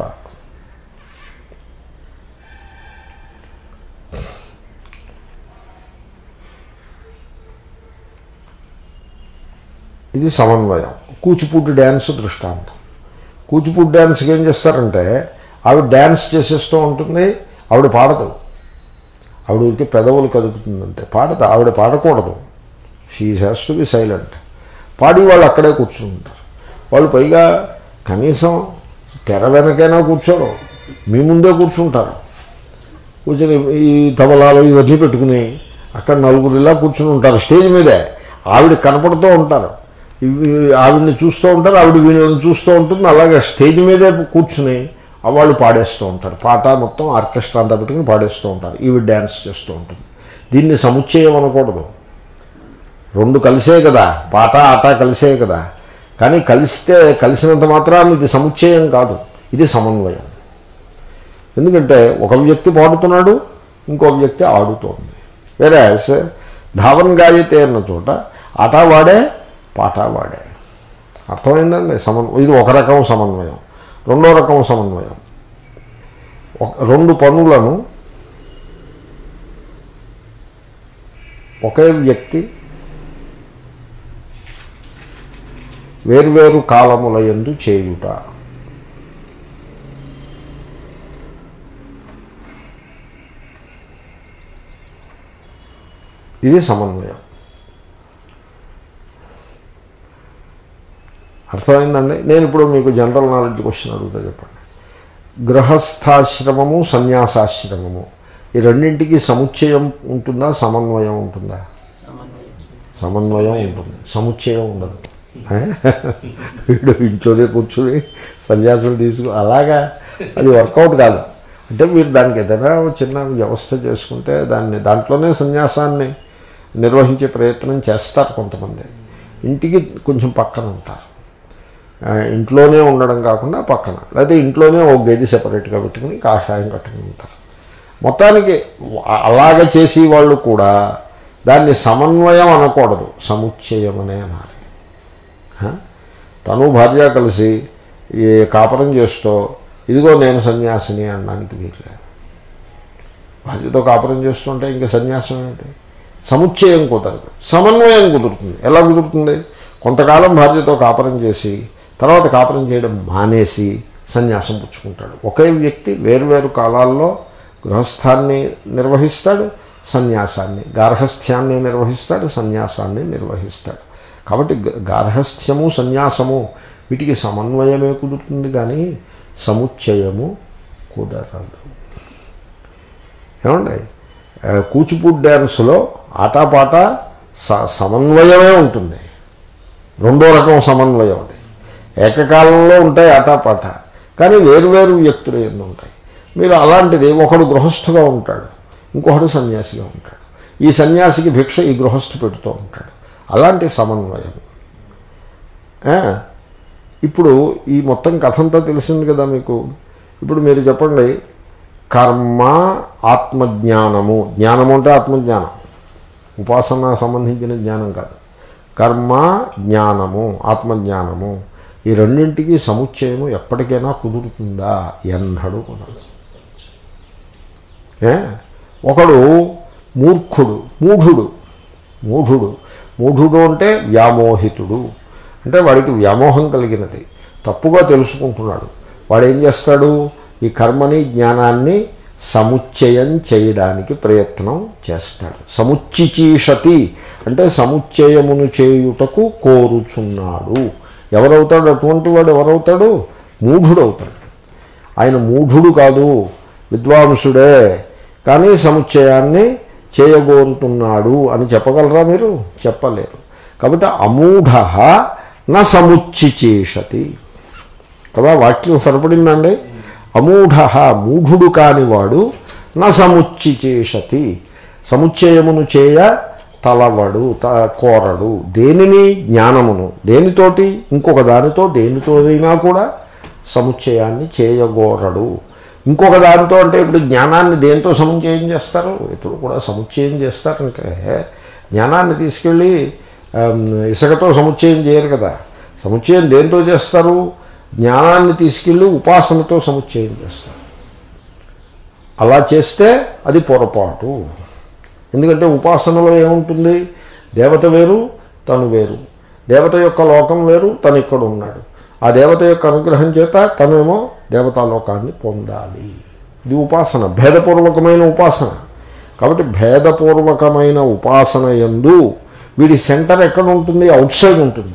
[SPEAKER 1] ఇది సమన్వయం. కూచిపూడి డ్యాన్స్ దృష్టాంతం. కూచిపూడి డ్యాన్స్కి ఏం చేస్తారంటే ఆవిడ డ్యాన్స్ చేసేస్తూ ఉంటుంది, ఆవిడ పాడదు. ఆవిడ ఊరికి పెదవులు కదుపుతుందంటే పాడదు. ఆవిడ పాడకూడదు. She has to be silent. పాడి వాళ్ళు అక్కడే కూర్చుంటారు. వాళ్ళు పైగా కనీసం తెర వెనకైనా కూర్చోరు, మీ ముందే కూర్చుంటారు. కూర్చొని ఈ తబలాలు ఇవన్నీ పెట్టుకుని అక్కడ నలుగురు ఇలా కూర్చుని ఉంటారు స్టేజ్ మీదే. ఆవిడ కనపడుతూ ఉంటారు, ఇవి ఆవిడని చూస్తూ ఉంటారు, ఆవిడ వీళ్ళని చూస్తూ ఉంటుంది. అలాగే స్టేజ్ మీదే కూర్చుని వాళ్ళు పాడేస్తూ ఉంటారు. పాట మొత్తం ఆర్కెస్ట్రా అంతా పెట్టుకుని పాడేస్తూ ఉంటారు. ఈవిడ డ్యాన్స్ చేస్తూ ఉంటుంది. దీన్ని సముచ్చయం అనకూడదు. రెండు కలిసే కదా, పాట ఆట కలిసే కదా. కానీ కలిస్తే కలిసినంత మాత్రాన్ని ఇది సముచ్చయం కాదు, ఇది సమన్వయం. ఎందుకంటే ఒక వ్యక్తి పాడుతున్నాడు, ఇంకో వ్యక్తి ఆడుతోంది. వేరే ధావన్ గాయతే అన్న చోట ఆట వాడే పాట వాడే. అర్థమైందండి సమన్వయం. ఇది ఒక రకం సమన్వయం. రెండో రకం సమన్వయం, ఒక రెండు పనులను ఒకే వ్యక్తి వేర్వేరు కాలముల యందు చేయుట. ఇది సమన్వయం. అర్థమైందండి. నేను ఇప్పుడు మీకు జనరల్ నాలెడ్జ్ క్వశ్చన్ అడుగుతా, చెప్పండి. గృహస్థాశ్రమము సన్యాసాశ్రమము ఈ రెండింటికి సముచ్చయం ఉంటుందా, సమన్వయం ఉంటుందా? సమన్వయం ఉంటుంది, సముచ్చయం ఉండదు. వీడు ఇంట్లోనే కూర్చుని సన్యాసం తీసుకు అలాగా అది వర్కౌట్ కాదు. అంటే మీరు దానికి ఏదైనా చిన్న వ్యవస్థ చేసుకుంటే దాన్ని దాంట్లోనే సన్యాసాన్ని నిర్వహించే ప్రయత్నం చేస్తారు కొంతమంది. ఇంటికి కొంచెం పక్కన ఉంటారు, ఇంట్లోనే ఉండడం కాకుండా పక్కన, లేకపోతే ఇంట్లోనే ఒక గది సెపరేట్గా పెట్టుకుని కాషాయం కట్టుకుని ఉంటారు. మొత్తానికి అలాగ చేసి వాళ్ళు కూడా దాన్ని సమన్వయం అనకూడదు, సముచ్చయం అనే అనాలి. తను భార్య కలిసి ఈ కాపురం చేస్తూ ఇదిగో నేను సన్యాసిని అనడానికి వీర్లేదు. భార్యతో కాపురం చేస్తుంటే ఇంకా సన్యాసం ఏంటి? సముచ్చయం కుదరదు, సమన్వయం కుదురుతుంది. ఎలా కుదురుతుంది? కొంతకాలం భార్యతో కాపురం చేసి తర్వాత కాపురం చేయడం మానేసి సన్యాసం పుచ్చుకుంటాడు. ఒకే వ్యక్తి వేరువేరు కాలాల్లో గృహస్థాన్ని నిర్వహిస్తాడు, సన్యాసాన్ని గార్హస్థ్యాన్ని నిర్వహిస్తాడు, సన్యాసాన్ని నిర్వహిస్తాడు. కాబట్టి గార్హస్థ్యము సన్యాసము వీటికి సమన్వయమే కుదురుతుంది, కానీ సముచ్చయము కుదరదు. ఏమండి, కూచిపూడి డ్యాన్స్లో ఆటపాట స సమన్వయమే ఉంటుంది. రెండో రకం సమన్వయం అది. ఏకకాలంలో ఉంటాయి ఆటపాట, కానీ వేరువేరు వ్యక్తులు ఎన్నో ఉంటాయి. మీరు అలాంటిది ఒకడు గృహస్థుగా ఉంటాడు, ఇంకొకడు సన్యాసిగా ఉంటాడు. ఈ సన్యాసికి భిక్ష ఈ గృహస్థు పెడుతూ ఉంటాడు. అలాంటి సమన్వయం. ఇప్పుడు ఈ మొత్తం కథంతా తెలిసింది కదా మీకు. ఇప్పుడు మీరు చెప్పండి, కర్మ ఆత్మజ్ఞానము. జ్ఞానము అంటే ఆత్మజ్ఞానం, ఉపాసన సంబంధించిన జ్ఞానం కాదు. కర్మ జ్ఞానము ఆత్మజ్ఞానము ఈ రెండింటికి సముచ్చయము ఎప్పటికైనా కుదురుతుందా? ఎన్నడూ కుదరదు. ఏ ఒకడు మూర్ఖుడు, మూఢుడు. మూఢుడు మూఢుడు అంటే వ్యామోహితుడు, అంటే వాడికి వ్యామోహం కలిగినది, తప్పుగా తెలుసుకుంటున్నాడు. వాడు ఏం చేస్తాడు? ఈ కర్మని జ్ఞానాన్ని సముచ్చయం చేయడానికి ప్రయత్నం చేస్తాడు. సముచ్చిచీషతి అంటే సముచ్చయమును చేయుటకు కోరుచున్నాడు. ఎవరవుతాడు అటువంటి వాడు? ఎవరవుతాడు? మూఢుడు అవుతాడు. ఆయన మూఢుడు కాదు, విద్వాంసుడే, కానీ సముచ్చయాన్ని చేయగోరుతున్నాడు అని చెప్పగలరా మీరు? చెప్పలేరు. కాబట్టి అమూఢ న సముచ్చిచేషతి కదా, వాక్యం సరిపడిందండి. అమూఢ మూఢుడు కానివాడు న సముచ్చిచేషతి సముచ్చయమును చేయ తలవడు, కోరడు. దేనిని? జ్ఞానమును. దేనితోటి? ఇంకొక దానితో, దేనితోనైనా కూడా సముచ్చయాన్ని చేయగోరడు. ఇంకొక దానితో అంటే ఇప్పుడు జ్ఞానాన్ని దేంతో సముచ్చయం చేస్తారు? ఇప్పుడు కూడా సముచ్చయం చేస్తారంటే జ్ఞానాన్ని తీసుకెళ్ళి ఇసుకతో సముచ్చయం చేయరు కదా. సముచ్చయం దేంతో చేస్తారు? జ్ఞానాన్ని తీసుకెళ్ళి ఉపాసనతో సముచ్చయం చేస్తారు. అలా చేస్తే అది పొరపాటు. ఎందుకంటే ఉపాసనలో ఏముంటుంది? దేవత వేరు, తను వేరు. దేవత యొక్క లోకం వేరు, తను ఇక్కడ ఉన్నాడు. ఆ దేవత యొక్క అనుగ్రహం చేత తనేమో దేవతాలోకాన్ని పొందాలి. ఇది ఉపాసన, భేదపూర్వకమైన ఉపాసన. కాబట్టి భేదపూర్వకమైన ఉపాసన యందు వీడి సెంటర్ ఎక్కడ ఉంటుంది? అవుట్ సైడ్ ఉంటుంది.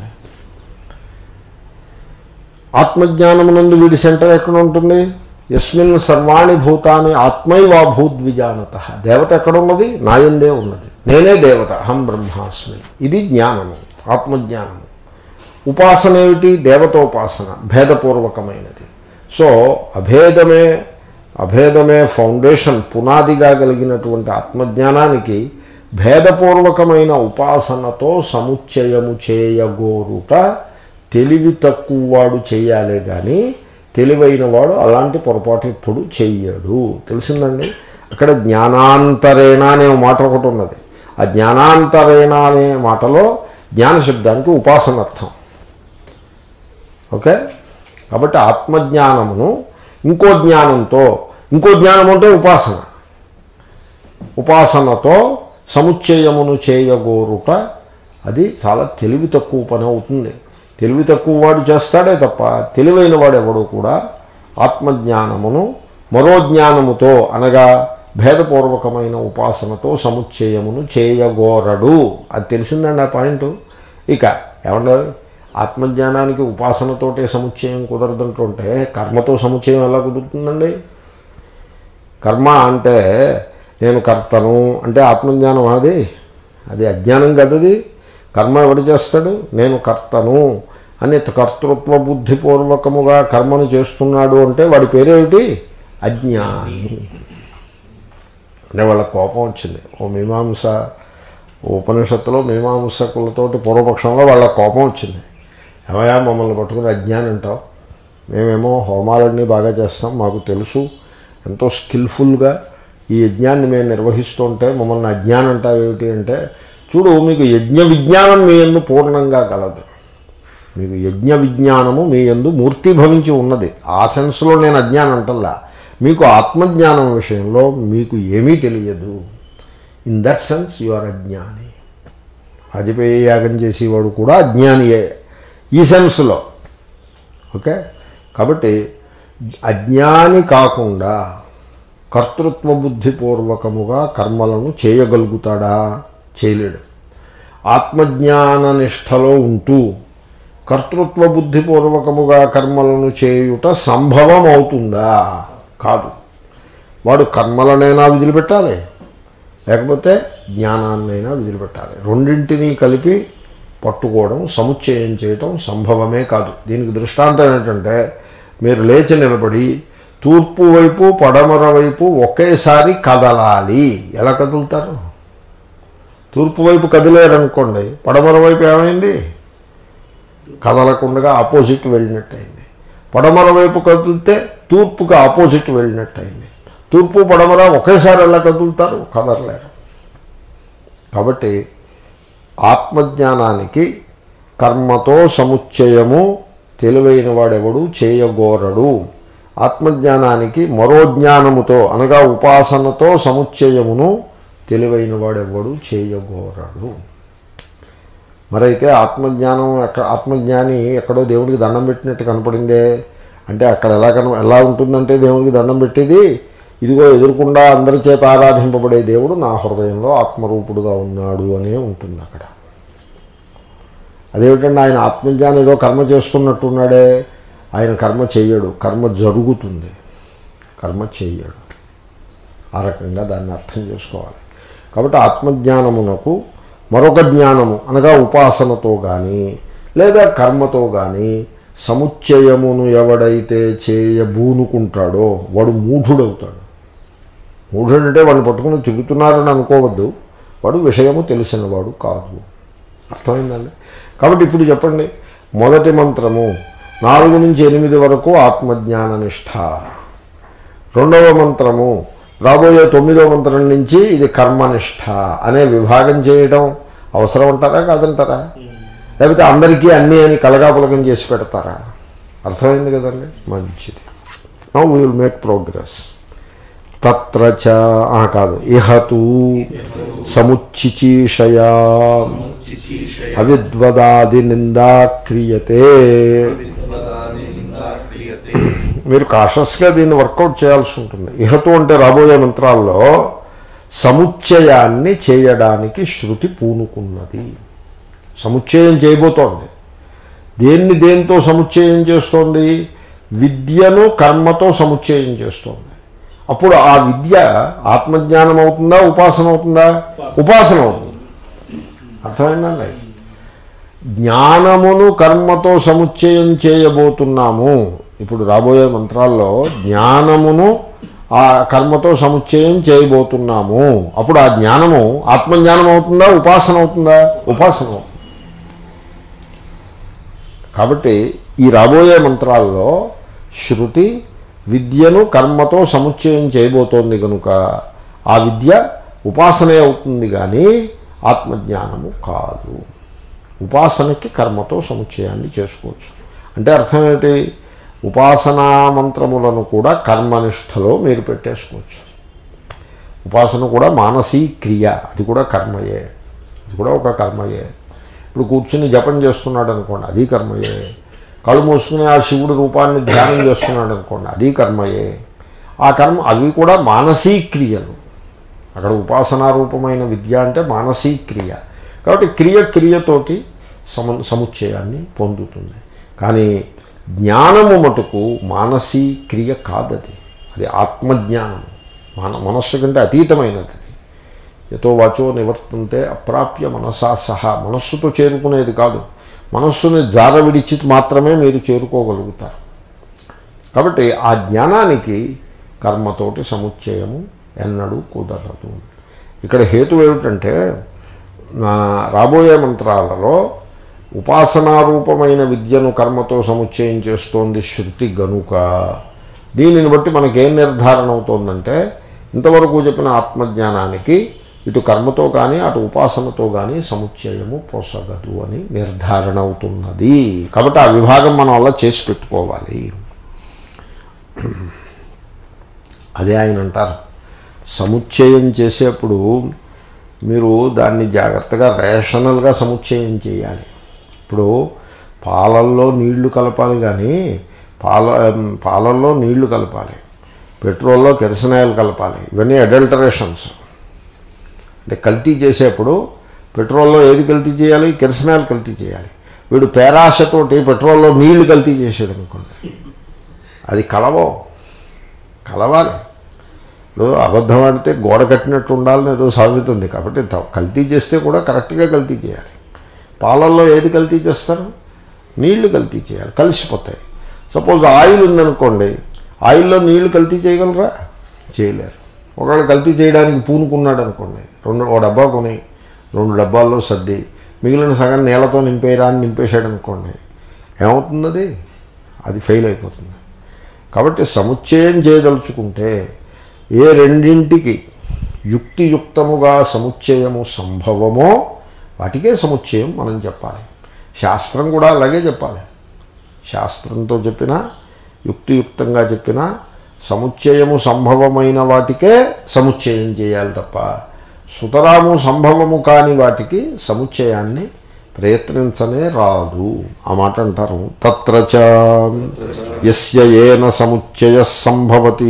[SPEAKER 1] ఆత్మజ్ఞానమునందు వీడి సెంటర్ ఎక్కడ ఉంటుంది? యస్మిన్ సర్వాణి భూతాని ఆత్మైవాభూద్విజానత. దేవత ఎక్కడ ఉన్నది? నాయందే ఉన్నది. నేనే దేవత, అహం బ్రహ్మాస్మి. ఇది జ్ఞానము, ఆత్మజ్ఞానము. ఉపాసన ఏమిటి? దేవతోపాసన, భేదపూర్వకమైనది. సో అభేదమే అభేదమే ఫౌండేషన్, పునాదిగా కలిగినటువంటి ఆత్మజ్ఞానానికి భేదపూర్వకమైన ఉపాసనతో సముచ్చయము చేయగోరుట తెలివి తక్కువ వాడు చేయాలే కానీ తెలివైన వాడు అలాంటి పొరపాటు ఎప్పుడు చెయ్యడు. తెలిసిందండి? అక్కడ జ్ఞానాంతరేణ అనే మాట ఒకటి ఉన్నది. ఆ జ్ఞానాంతరేణ అనే మాటలో జ్ఞాన శబ్దానికి ఉపాసన అర్థం. ఓకే, కాబట్టి ఆత్మజ్ఞానమును ఇంకో జ్ఞానంతో, ఇంకో జ్ఞానం అంటే ఉపాసన, ఉపాసనతో సముచ్చయమును చేయగోరుట అది చాలా తెలివి తక్కువ పని అవుతుంది. తెలివి తక్కువ వాడు చేస్తాడే తప్ప తెలివైన వాడు ఎవడు కూడా ఆత్మజ్ఞానమును మరో జ్ఞానముతో అనగా భేదపూర్వకమైన ఉపాసనతో సముచ్చయమును చేయగోరడు. అది తెలిసిందండి ఆ పాయింట్. ఇక ఏమన్నా ఆత్మజ్ఞానానికి ఉపాసనతోటే సముచ్చయం కుదరదంటుంటే కర్మతో సముచ్చయం ఎలా కుదురుతుందండి? కర్మ అంటే నేను కర్తను అంటే ఆత్మజ్ఞానం, అది అది అజ్ఞానం కదది. కర్మ ఎవడు చేస్తాడు? నేను కర్తను అని కర్తృత్వ బుద్ధిపూర్వకముగా కర్మను చేస్తున్నాడు అంటే వాడి పేరేమిటి? అజ్ఞాని. అంటే వాళ్ళ కోపం వచ్చింది. ఓ మీమాంస ఉపనిషత్తులో మీమాంసకులతోటి పూర్వపక్షంలో వాళ్ళ కోపం వచ్చింది. ఏమయ్యా మమ్మల్ని పట్టుకుని అజ్ఞాని అంటావు, మేమేమో హోమాలన్నీ బాగా చేస్తాం, మాకు తెలుసు, ఎంతో స్కిల్ఫుల్గా ఈ యజ్ఞాన్ని మేము నిర్వహిస్తుంటే మమ్మల్ని అజ్ఞానం అంటావు ఏమిటి అంటే, చూడు మీకు యజ్ఞ విజ్ఞానం మీ యందు పూర్ణంగా కలదు. మీకు యజ్ఞ విజ్ఞానము మీ యందు మూర్తిభవించి ఉన్నది. ఆ సెన్స్లో నేను అజ్ఞానం అంటల్లా. మీకు ఆత్మజ్ఞానం విషయంలో మీకు ఏమీ తెలియదు. In that sense you are అజ్ఞాని. వాజపేయి యాగం చేసేవాడు కూడా అజ్ఞానియే ఈ సెన్స్లో. ఓకే, కాబట్టి అజ్ఞాని కాకుండా కర్తృత్వ బుద్ధిపూర్వకముగా కర్మలను చేయగలుగుతాడా? చేయలేడు. ఆత్మజ్ఞాన నిష్టలో ఉంటూ కర్తృత్వ బుద్ధిపూర్వకముగా కర్మలను చేయుట సంభవం అవుతుందా? కాదు. వాడు కర్మలనైనా విదిలిపెట్టాలి, లేకపోతే జ్ఞానాన్నైనా విదిలిపెట్టాలి. రెండింటినీ కలిపి పట్టుకోవడం, సముచ్చయం చేయటం సంభవమే కాదు. దీనికి దృష్టాంతం ఏంటంటే, మీరు లేచి నిలబడి తూర్పు వైపు పడమర వైపు ఒకేసారి కదలాలి. ఎలా కదులుతారు? తూర్పు వైపు కదిలేరనుకోండి, పడమర వైపు ఏమైంది? కదలకుండా ఆపోజిట్ వెళ్ళినట్టయింది. పడమర వైపు కదిలితే తూర్పుకి ఆపోజిట్ వెళ్ళినట్టయింది. తూర్పు పడమర ఒకేసారి ఎలా కదులుతారు? కదలలేరు. కాబట్టి ఆత్మజ్ఞానానికి కర్మతో సముచ్చయము తెలివైన వాడెవడు చేయగోరడు. ఆత్మజ్ఞానానికి మరో జ్ఞానముతో అనగా ఉపాసనతో సముచ్చయమును తెలివైన వాడెవడు చేయగోరడు. మరైతే ఆత్మజ్ఞానం ఎక్కడ, ఆత్మజ్ఞాని ఎక్కడో దేవుడికి దండం పెట్టినట్టు కనపడిందే అంటే అక్కడ ఎలా కన ఎలా ఉంటుందంటే, దేవుడికి దండం పెట్టేది ఇదిగో ఎదురుకుండా అందరి చేత ఆరాధింపబడే దేవుడు నా హృదయంలో ఆత్మరూపుడుగా ఉన్నాడు అనే ఉంటుంది అక్కడ. అదేమిటంటే ఆయన ఆత్మజ్ఞానం ఏదో కర్మ చేస్తున్నట్టున్నాడే, ఆయన కర్మ చెయ్యడు, కర్మ జరుగుతుంది, కర్మ చెయ్యడు. ఆ రకంగా దాన్ని అర్థం చేసుకోవాలి. కాబట్టి ఆత్మజ్ఞానమునకు మరొక జ్ఞానము అనగా ఉపాసనతో కానీ లేదా కర్మతో కానీ సముచ్చయమును ఎవడైతే చేయబూనుకుంటాడో వాడు మూఢుడవుతాడు. మూఢుడంటే వాడిని పట్టుకుని తిరుగుతున్నారని అనుకోవద్దు, వాడు విషయము తెలిసినవాడు కాదు. అర్థమైందండి? కాబట్టి ఇప్పుడు చెప్పండి, మొదటి మంత్రము నాలుగు నుంచి ఎనిమిది వరకు ఆత్మజ్ఞాన నిష్ఠ, రెండవ మంత్రము రాబోయే తొమ్మిదో మంత్రం నుంచి ఇది కర్మనిష్ట అనే విభాగం చేయడం అవసరం అంటారా కాదంటారా? లేకపోతే అందరికీ అన్నీ అని కలగాపులకం చేసి పెడతారా? అర్థమైంది కదండి, మంచిది. Now we will make progress. తత్ర చ కాదు, ఇహతు సముచ్చిచీషయా అవిద్వదాది నిందా క్రియతే. మీరు కాషస్గా దీన్ని వర్కౌట్ చేయాల్సి ఉంటుంది. ఇహతు అంటే రాబోయే మంత్రాల్లో సముచ్చయాన్ని చేయడానికి శృతి పూనుకున్నది. సముచ్చయం చేయబోతోంది. దేన్ని దేంతో సముచ్చయం చేస్తోంది? విద్యను కర్మతో సముచ్చయం చేస్తోంది. అప్పుడు ఆ విద్య ఆత్మజ్ఞానం అవుతుందా, ఉపాసన అవుతుందా? ఉపాసన అవుతుంది. అర్థమైందండి? జ్ఞానమును కర్మతో సముచ్చయం చేయబోతున్నాము. ఇప్పుడు రాబోయే మంత్రాల్లో జ్ఞానమును ఆ కర్మతో సముచ్చయం చేయబోతున్నాము. అప్పుడు ఆ జ్ఞానము ఆత్మజ్ఞానం అవుతుందా, ఉపాసన అవుతుందా? ఉపాసన అవుతుంది. కాబట్టి ఈ రాబోయే మంత్రాల్లో శృతి విద్యను కర్మతో సముచ్చయం చేయబోతోంది కనుక ఆ విద్య ఉపాసనే అవుతుంది కానీ ఆత్మజ్ఞానము కాదు. ఉపాసనకి కర్మతో సముచ్చయాన్ని చేసుకోవచ్చు. అంటే అర్థం ఏంటి? ఉపాసనా మంత్రములను కూడా కర్మనిష్టలో మీరు పెట్టేసుకోవచ్చు. ఉపాసన కూడా మానసీ క్రియ, అది కూడా కర్మయే, అది కూడా ఒక కర్మయే. ఇప్పుడు కూర్చుని జపం చేస్తున్నాడు అనుకోండి, అది కర్మయే. కళ్ళు మూసుకుని ఆ శివుడి రూపాన్ని ధ్యానం చేస్తున్నాడు అనుకోండి, అది కర్మయే. ఆ కర్మ అవి కూడా మానసీ క్రియలు. అక్కడ ఉపాసనా రూపమైన విద్య అంటే మానసీ క్రియ. కాబట్టి క్రియ క్రియతోటి సము సముచ్చయాన్ని పొందుతుంది. కానీ జ్ఞానము మటుకు మానసీ క్రియ కాదది, అది ఆత్మజ్ఞానము. మన మనస్సు కంటే అతీతమైనది. యతో వాచో నివర్తంతే అప్రాప్య మనసా సహా. మనస్సుతో చేరుకునేది కాదు, మనస్సుని జార విడిచి మాత్రమే మీరు చేరుకోగలుగుతారు. కాబట్టి ఆ జ్ఞానానికి కర్మతోటి సముచ్చయము ఎన్నడూ కుదరదు. ఇక్కడ హేతు ఏమిటంటే రాబోయే మంత్రాలలో ఉపాసనారూపమైన విద్యను కర్మతో సముచ్చయం చేస్తోంది శృతి గనుక దీనిని బట్టి మనకేం నిర్ధారణ అవుతోందంటే ఇంతవరకు చెప్పిన ఆత్మజ్ఞానానికి ఇటు కర్మతో కానీ అటు ఉపాసనతో కానీ సముచ్చయము పొసగదు అని నిర్ధారణ అవుతున్నది. కాబట్టి ఆ విభాగం మనం అలా చేసి పెట్టుకోవాలి. అదే ఆయన అంటారు, సముచ్చయం చేసేప్పుడు మీరు దాన్ని జాగ్రత్తగా రేషనల్గా సముచ్చయం చేయాలి. ఇప్పుడు పాలల్లో నీళ్లు కలపాలి కానీ పాల పాలల్లో నీళ్లు కలపాలి, పెట్రోల్లో కెరసనాయిల్ కలపాలి. ఇవన్నీ అడల్టరేషన్స్. అంటే కల్తీ చేసేప్పుడు పెట్రోల్లో ఏది కల్తీ చేయాలి? కెరసనాయిల్ కల్తీ చేయాలి. వీడు పేరాశతోటి పెట్రోల్లో నీళ్లు కల్తీ చేసాడు అనుకోండి, అది కలవో కలవాలి. ఇప్పుడు అబద్ధం ఆడితే గోడ కట్టినట్టు ఉండాలని ఏదో సాగుతుంది. కాబట్టి కల్తీ చేస్తే కూడా కరెక్ట్గా కల్తీ చేయాలి. పాలల్లో ఏది కల్తీ చేస్తారు? నీళ్లు కల్తీ చేయాలి, కలిసిపోతాయి. సపోజ్ ఆయిల్ ఉందనుకోండి, ఆయిల్లో నీళ్లు కల్తీ చేయగలరా? చేయలేరు. ఒకవేళ కల్తీ చేయడానికి పూనుకున్నాడు అనుకోండి, రెండు ఓ డబ్బా కొని రెండు డబ్బాల్లో సర్ది మిగిలిన సగం నీళ్ళతో నింపేయరా అని నింపేశాడు అనుకోండి, ఏమవుతుంది? అది అది ఫెయిల్ అయిపోతుంది. కాబట్టి సముచ్చయం చేయదలుచుకుంటే ఏ రెండింటికి యుక్తియుక్తముగా సముచ్చయము సంభవమో వాటికే సముచ్చయం మనం చెప్పాలి. శాస్త్రం కూడా అలాగే చెప్పాలి. శాస్త్రంతో చెప్పినా యుక్తియుక్తంగా చెప్పినా సముచ్చయము సంభవమైన వాటికే సముచ్చయం చేయాలి తప్ప సుతరాము సంభవము కాని వాటికి సముచ్చయాన్ని ప్రయత్నించనే రాదు. ఆ మాట అంటారు. తత్రచ యస్య ఏన సముచ్చయ సంభవతి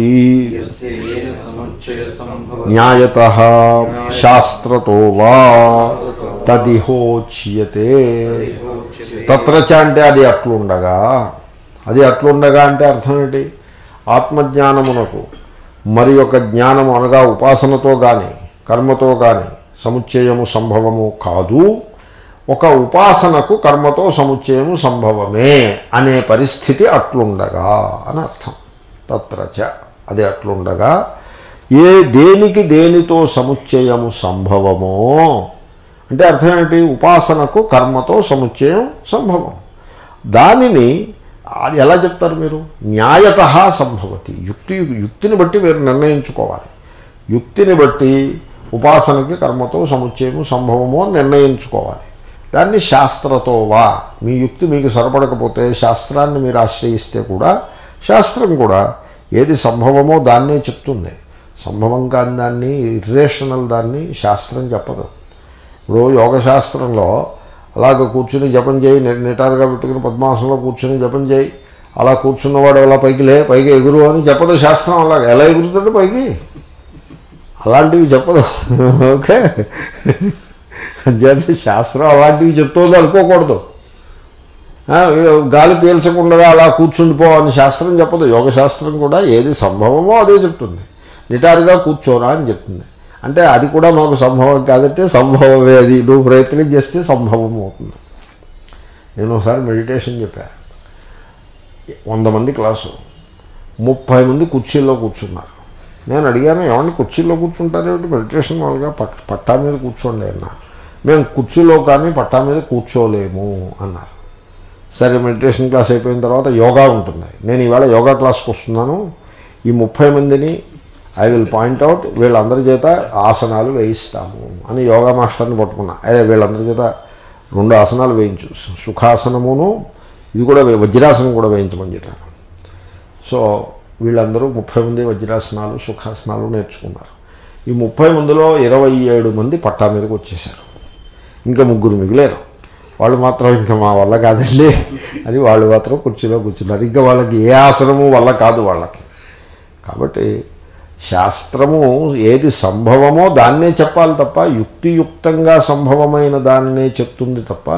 [SPEAKER 1] న్యాయతః శాస్త్రతో వా తదిహోచ్యతే. తత్రచ అంటే అది అట్లుండగా, అది అట్లుండగా అంటే అర్థం ఏంటి? ఆత్మజ్ఞానమునకు మరి ఒక జ్ఞానము అనగా ఉపాసనతో కానీ కర్మతో కానీ సముచ్చయము సంభవము కాదు, ఒక ఉపాసనకు కర్మతో సముచ్చయము సంభవమే అనే పరిస్థితి అట్లుండగా అని అర్థం. తత్రచ అది అట్లుండగా ఏ దేనికి దేనితో సముచ్చయము సంభవమో అంటే అర్థం ఏంటి? ఉపాసనకు కర్మతో సముచ్చయం సంభవం. దానిని అది ఎలా చెప్తారు మీరు? న్యాయతః సంభవతి. యుక్తి యుక్తిని బట్టి మీరు నిర్ణయించుకోవాలి. యుక్తిని బట్టి ఉపాసనకి కర్మతో సముచ్చయము సంభవమో నిర్ణయించుకోవాలి. దాన్ని శాస్త్రతో వా, మీ యుక్తి మీకు సరిపడకపోతే శాస్త్రాన్ని మీరు ఆశ్రయిస్తే కూడా శాస్త్రం కూడా ఏది సంభవమో దాన్నే చెప్తుంది. సంభవం కాని దాన్ని, ఇర్రేషనల్ దాన్ని శాస్త్రం చెప్పదు. ఇప్పుడు యోగశాస్త్రంలో అలాగ కూర్చుని జపం చేయి, నిటారుగా పెట్టుకుని పద్మాసనంలో కూర్చుని జపం చేయి, అలా కూర్చున్నవాడు అలా పైకి లే, పైకి ఎగురు అని చెప్పదు శాస్త్రం. అలాగ ఎలా ఎగురుతాడు పైకి, అలాంటివి చెప్పదు. ఓకే, అంచేత శాస్త్రం అలాంటివి చెప్తుంది అనుకోకూడదు. గాలి పీల్చకుండా అలా కూర్చుండిపో అని శాస్త్రం చెప్పదు. యోగశాస్త్రం కూడా ఏది సంభవమో అదే చెప్తుంది. నిటారుగా కూర్చోరా అని చెప్తుంది. అంటే అది కూడా మాకు సంభవం కాదంటే సంభవమే, అది నువ్వు ప్రయత్నం చేస్తే సంభవం అవుతుంది. నేను ఒకసారి మెడిటేషన్ చెప్పాను, వంద మంది క్లాసు, ముప్పై మంది కుర్చీల్లో కూర్చున్నారు. నేను అడిగాను, ఏమన్నా కుర్చీల్లో కూర్చుంటారేమిటి మెడిటేషన్ వాళ్ళగా, పట్టా మీద కూర్చోండి అన్నా. మేము కుర్చీలో కానీ పట్టా మీద కూర్చోలేము అన్నారు. సరే, మెడిటేషన్ క్లాస్ అయిపోయిన తర్వాత యోగా ఉంటుంది. నేను ఈవేళ యోగా క్లాస్కి వస్తున్నాను, ఈ ముప్పై మందిని ఐ విల్ పాయింట్అవుట్, వీళ్ళందరి చేత ఆసనాలు వేయిస్తాము అని యోగా మాస్టర్ని పట్టుకున్నా. అదే వీళ్ళందరి చేత రెండు ఆసనాలు వేయించు, సుఖాసనమును ఇది కూడా వజ్రాసనం కూడా వేయించమని చెప్పాను. సో వీళ్ళందరూ ముప్పై మంది వజ్రాసనాలు సుఖాసనాలు నేర్చుకున్నారు. ఈ ముప్పై మందిలో ఇరవై ఏడు మంది పట్టా మీదకి వచ్చేసారు. ఇంకా ముగ్గురు మిగిలేరు. వాళ్ళు మాత్రం ఇంకా మా వల్ల కాదండి అని వాళ్ళు మాత్రం కుర్చీలో కూర్చున్నారు. ఇంకా వాళ్ళకి ఏ ఆసనము వల్ల కాదు వాళ్ళకి. కాబట్టి శాస్త్రము ఏది సంభవమో దాన్నే చెప్పాలి తప్ప, యుక్తియుక్తంగా సంభవమైన దాన్నే చెప్తుంది తప్ప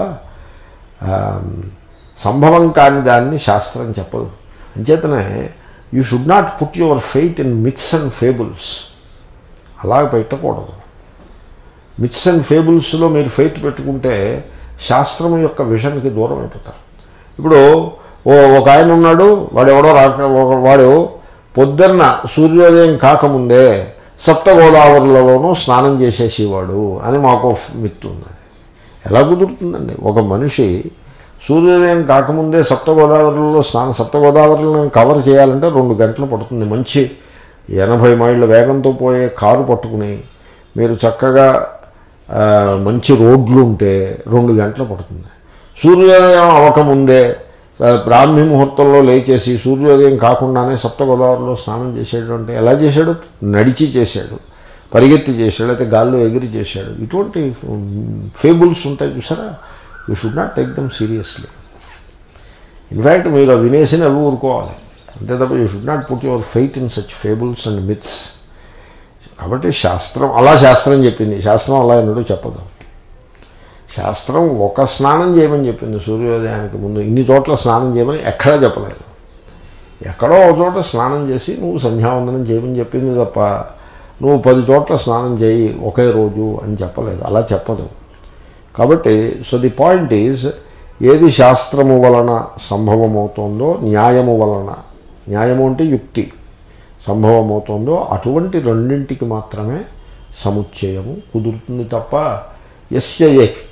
[SPEAKER 1] సంభవం కాని దాన్ని శాస్త్రం చెప్పదు. అంచేతనే you should not put your faith in myths and fables. అలా పెట్టకూడదు. మిత్స్ అండ్ ఫేబుల్స్లో మీరు ఫెయిత్ పెట్టుకుంటే శాస్త్రం యొక్క విషన్కి దూరం అయిపోతారు. ఇప్పుడు ఓ ఒక ఆయన ఉన్నాడు, వాడు ఎవడో రాక వాడు పొద్దున్న సూర్యోదయం కాకముందే సప్త గోదావరులలోనూ స్నానం చేసేసేవాడు అని మాకు మిత్తు ఉన్నది. ఎలా కుదురుతుందండి? ఒక మనిషి సూర్యోదయం కాకముందే సప్త గోదావరిలో స్నానం, సప్త గోదావరిలను కవర్ చేయాలంటే రెండు గంటలు పడుతుంది. మంచి ఎనభై మైళ్ళ వేగంతో పోయే కారు పట్టుకుని మీరు చక్కగా మంచి రోడ్లు ఉంటే రెండు గంటలు పడుతుంది. సూర్యోదయం అవ్వకముందే బ్రాహ్మీ ముహూర్తంలో లేచేసి సూర్యోదయం కాకుండానే సప్త గోదావరిలో స్నానం చేసాడు అంటే ఎలా చేశాడు? నడిచి చేశాడు, పరిగెత్తి చేశాడు, అయితే గాల్లో ఎగిరి చేశాడు. ఇటువంటి ఫేబుల్స్ ఉంటాయి చూసారా, you should not take them seriously. In fact మీరు వినేసిన అవి ఊరుకోవాలి అంతే తప్ప you should not put your faith in such fables and myths. కాబట్టి శాస్త్రం అలా శాస్త్రం చెప్పింది, శాస్త్రం అలా ఎన్నడూ చెప్పదు. శాస్త్రం ఒక స్నానం చేయమని చెప్పింది సూర్యోదయానికి ముందు, ఇన్ని చోట్ల స్నానం చేయమని ఎక్కడా చెప్పలేదు. ఎక్కడో ఒక చోట స్నానం చేసి నువ్వు సంధ్యావందనం చేయమని చెప్పింది తప్ప నువ్వు పది చోట్ల స్నానం చేయి ఒకే రోజు అని చెప్పలేదు, అలా చెప్పదు. కాబట్టి సో ది పాయింట్ ఈజ్, ఏది శాస్త్రము వలన సంభవమవుతోందో, న్యాయము వలన, న్యాయము అంటే యుక్తి, సంభవమవుతోందో అటువంటి రెండింటికి మాత్రమే సముచ్చయము కుదురుతుంది తప్ప యస్య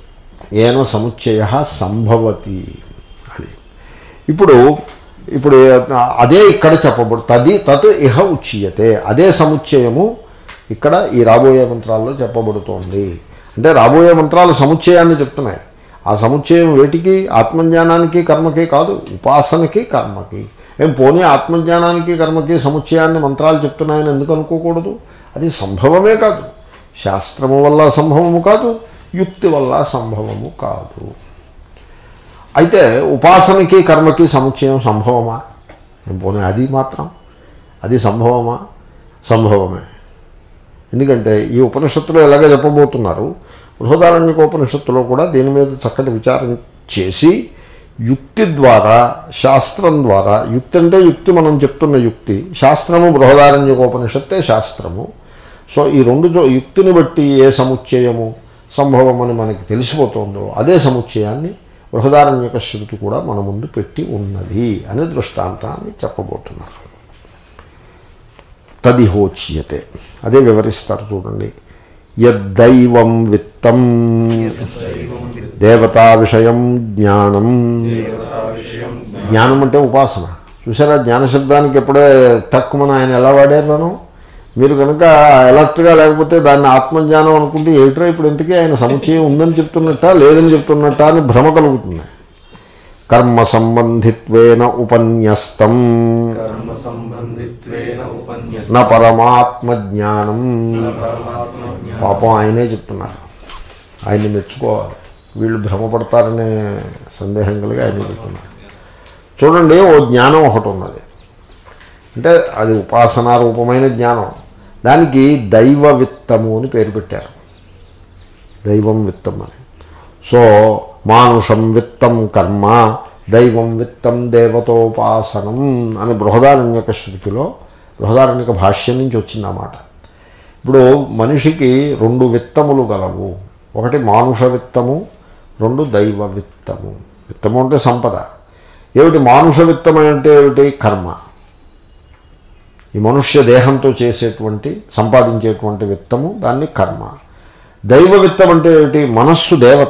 [SPEAKER 1] ఏన సముచ్చయ సంభవతి. అది ఇప్పుడు ఇప్పుడు అదే ఇక్కడ చెప్పబడు తది తత్ ఇహ ఉచ్యతే. అదే సముచ్చయము ఇక్కడ ఈ రాబోయే మంత్రాల్లో చెప్పబడుతోంది. అంటే రాబోయే మంత్రాలు సముచ్చయాన్ని చెప్తున్నాయి. ఆ సముచ్చయం వేటికి? ఆత్మజ్ఞానానికి కర్మకి కాదు, ఉపాసనకి కర్మకి. ఏం పోనీ ఆత్మజ్ఞానానికి కర్మకి సముచ్చయాన్ని మంత్రాలు చెప్తున్నాయని ఎందుకు అనుకోకూడదు? అది సంభవమే కాదు, శాస్త్రము వల్ల సంభవము కాదు, యుక్తి వల్ల సంభవము కాదు. అయితే ఉపాసనకి కర్మకి సముచ్చయం సంభవమా? ఏం పోనీ అది మాత్రం అది సంభవమా? సంభవమే. ఎందుకంటే ఈ ఉపనిషత్తులో ఎలాగ చెప్పబోతున్నారు, బృహదారణ్యక ఉపనిషత్తులో కూడా దీని మీద చక్కటి విచారం చేసి యుక్తి ద్వారా, శాస్త్రం ద్వారా, యుక్తి అంటే యుక్తి మనం చెప్తున్న యుక్తి, శాస్త్రము బృహదారణ్యకోపనిషత్తే శాస్త్రము. సో ఈ రెండు యుక్తిని బట్టి ఏ సముచ్చయము సంభవం అని మనకి తెలిసిపోతుందో అదే సముచ్చయాన్ని బృహదారణ్యక శృతి కూడా మన ముందు పెట్టి ఉన్నది అని దృష్టాంతాన్ని చెప్పబోతున్నారు. తదిహోచ్యతే, అదే వివరిస్తారు చూడండి. యద్దైవం విత్తం దేవతా విషయం జ్ఞానం. జ్ఞానం అంటే ఉపాసన. చూసారా, జ్ఞానశబ్దానికి ఎప్పుడే తక్కువని ఆయన ఎలా వాడారు? మనం మీరు కనుక అలర్ట్గా లేకపోతే దాన్ని ఆత్మజ్ఞానం అనుకుంటే ఏమిటో ఇప్పుడు ఇంతకీ ఆయన సముచ్చయం ఉందని చెప్తున్నట్టా లేదని చెప్తున్నట్టా అని భ్రమ కలుగుతుంది. కర్మ సంబంధిత్వేన ఉపన్యస్తం న పరమాత్మ జ్ఞానం. పాపం ఆయనే చెప్తున్నారు, ఆయన్ని మెచ్చుకోవాలి. వీళ్ళు భ్రమపడతారనే సందేహం కలిగి ఆయనే చెప్తున్నారు. చూడండి, ఓ జ్ఞానం ఒకటి ఉన్నది, అంటే అది ఉపాసనా రూపమైన జ్ఞానం. దానికి దైవ విత్తము అని పేరు పెట్టారు, దైవం విత్తం అని. సో మానుషం విత్తం కర్మ, దైవం విత్తం దేవతోపాసనం అని బృహదారణ్యక శృతిలో, బృహదారణ్యక భాష్యం నుంచి వచ్చిందన్నమాట. ఇప్పుడు మనిషికి రెండు విత్తములు గలవు, ఒకటి మానుష విత్తము, రెండు దైవ విత్తము. విత్తము అంటే సంపద. ఏమిటి మానుష విత్తం అంటే ఏమిటి? కర్మ. ఈ మనుష్య దేహంతో చేసేటువంటి సంపాదించేటువంటి విత్తము, దాన్ని కర్మ. దైవ విత్తం అంటే ఏమిటి? మనస్సు దేవత.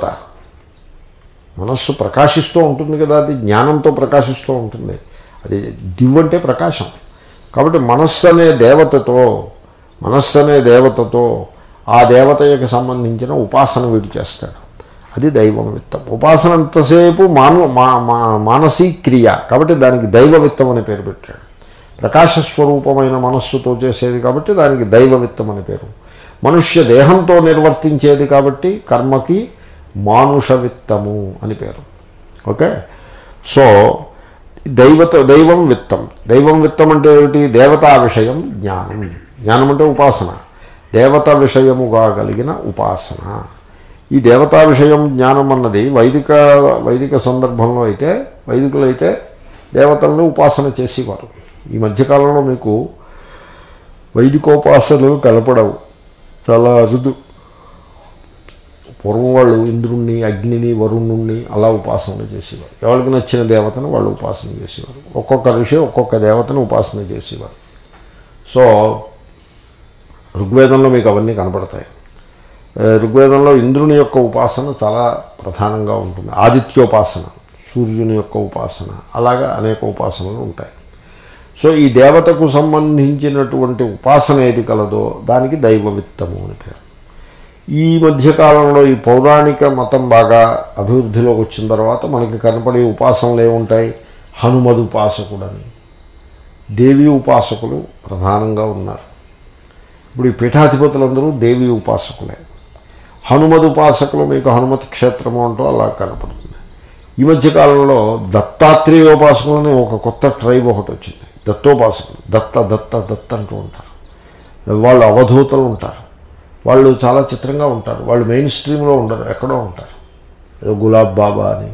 [SPEAKER 1] మనస్సు ప్రకాశిస్తూ ఉంటుంది కదా, అది జ్ఞానంతో ప్రకాశిస్తూ ఉంటుంది. అది దివ్ అంటే ప్రకాశం. కాబట్టి మనస్సు అనే దేవతతో మనస్సు అనే దేవతతో ఆ దేవతకి సంబంధించిన ఉపాసన వీడు చేస్తాడు. అది దైవం విత్తం. ఉపాసన అంతసేపు మాను మానసిక క్రియ, కాబట్టి దానికి దైవ విత్తం అని పేరు పెట్టాడు. ప్రకాశస్వరూపమైన మనస్సుతో చేసేది కాబట్టి దానికి దైవ విత్తం అని పేరు. మనుష్య దేహంతో నిర్వర్తించేది కాబట్టి కర్మకి మానుష విత్తము అని పేరు. ఓకే, సో దైవత దైవం విత్తం. దైవం విత్తం అంటే ఏమిటి? దేవతా విషయం జ్ఞానం. జ్ఞానం అంటే ఉపాసన, దేవత విషయముగా కలిగిన ఉపాసన. ఈ దేవతా విషయం జ్ఞానం అన్నది వైదిక వైదిక సందర్భంలో అయితే, వైదికులు అయితే దేవతలను ఉపాసన చేసేవారు. ఈ మధ్యకాలంలో మీకు వైదికోపాసనలు కలపడవు, చాలా అరుదు. పూర్వం వాళ్ళు ఇంద్రుణ్ణి, అగ్నిని, వరుణుణ్ణి అలా ఉపాసన చేసేవారు. ఎవరికి నచ్చిన దేవతను వాళ్ళు ఉపాసన చేసేవారు. ఒక్కొక్క ఋషి ఒక్కొక్క దేవతను ఉపాసన చేసేవారు. సో ఋగ్వేదంలో మీకు అవన్నీ కనపడతాయి. ఋగ్వేదంలో ఇంద్రుని యొక్క ఉపాసన చాలా ప్రధానంగా ఉంటుంది. ఆదిత్యోపాసన, సూర్యుని యొక్క ఉపాసన, అలాగా అనేక ఉపాసనలు ఉంటాయి. సో ఈ దేవతకు సంబంధించినటువంటి ఉపాసన ఏది కలదో దానికి దైవ విత్తము అని పేరు. ఈ మధ్యకాలంలో ఈ పౌరాణిక మతం బాగా అభివృద్ధిలోకి వచ్చిన తర్వాత మనకి కనపడే ఉపాసనలు ఏముంటాయి? హనుమద్ ఉపాసకుడని, దేవీ ఉపాసకులు ప్రధానంగా ఉన్నారు. ఇప్పుడు ఈ పీఠాధిపతులందరూ దేవీ ఉపాసకులే. హనుమద్ ఉపాసకులు మీకు హనుమత్ క్షేత్రము అంటూ అలా కనపడుతుంది. ఈ మధ్యకాలంలో దత్తాత్రేయోపాసకులని ఒక కొత్త ట్రైబ్ ఒకటి వచ్చింది, దత్తోపాసకులు. దత్త దత్త దత్త అంటూ ఉంటారు. వాళ్ళు అవధూతలు ఉంటారు. వాళ్ళు చాలా చిత్రంగా ఉంటారు. వాళ్ళు మెయిన్ స్ట్రీమ్లో ఉండరు, ఎక్కడో ఉంటారు. ఏదో గులాబ్ బాబా అని.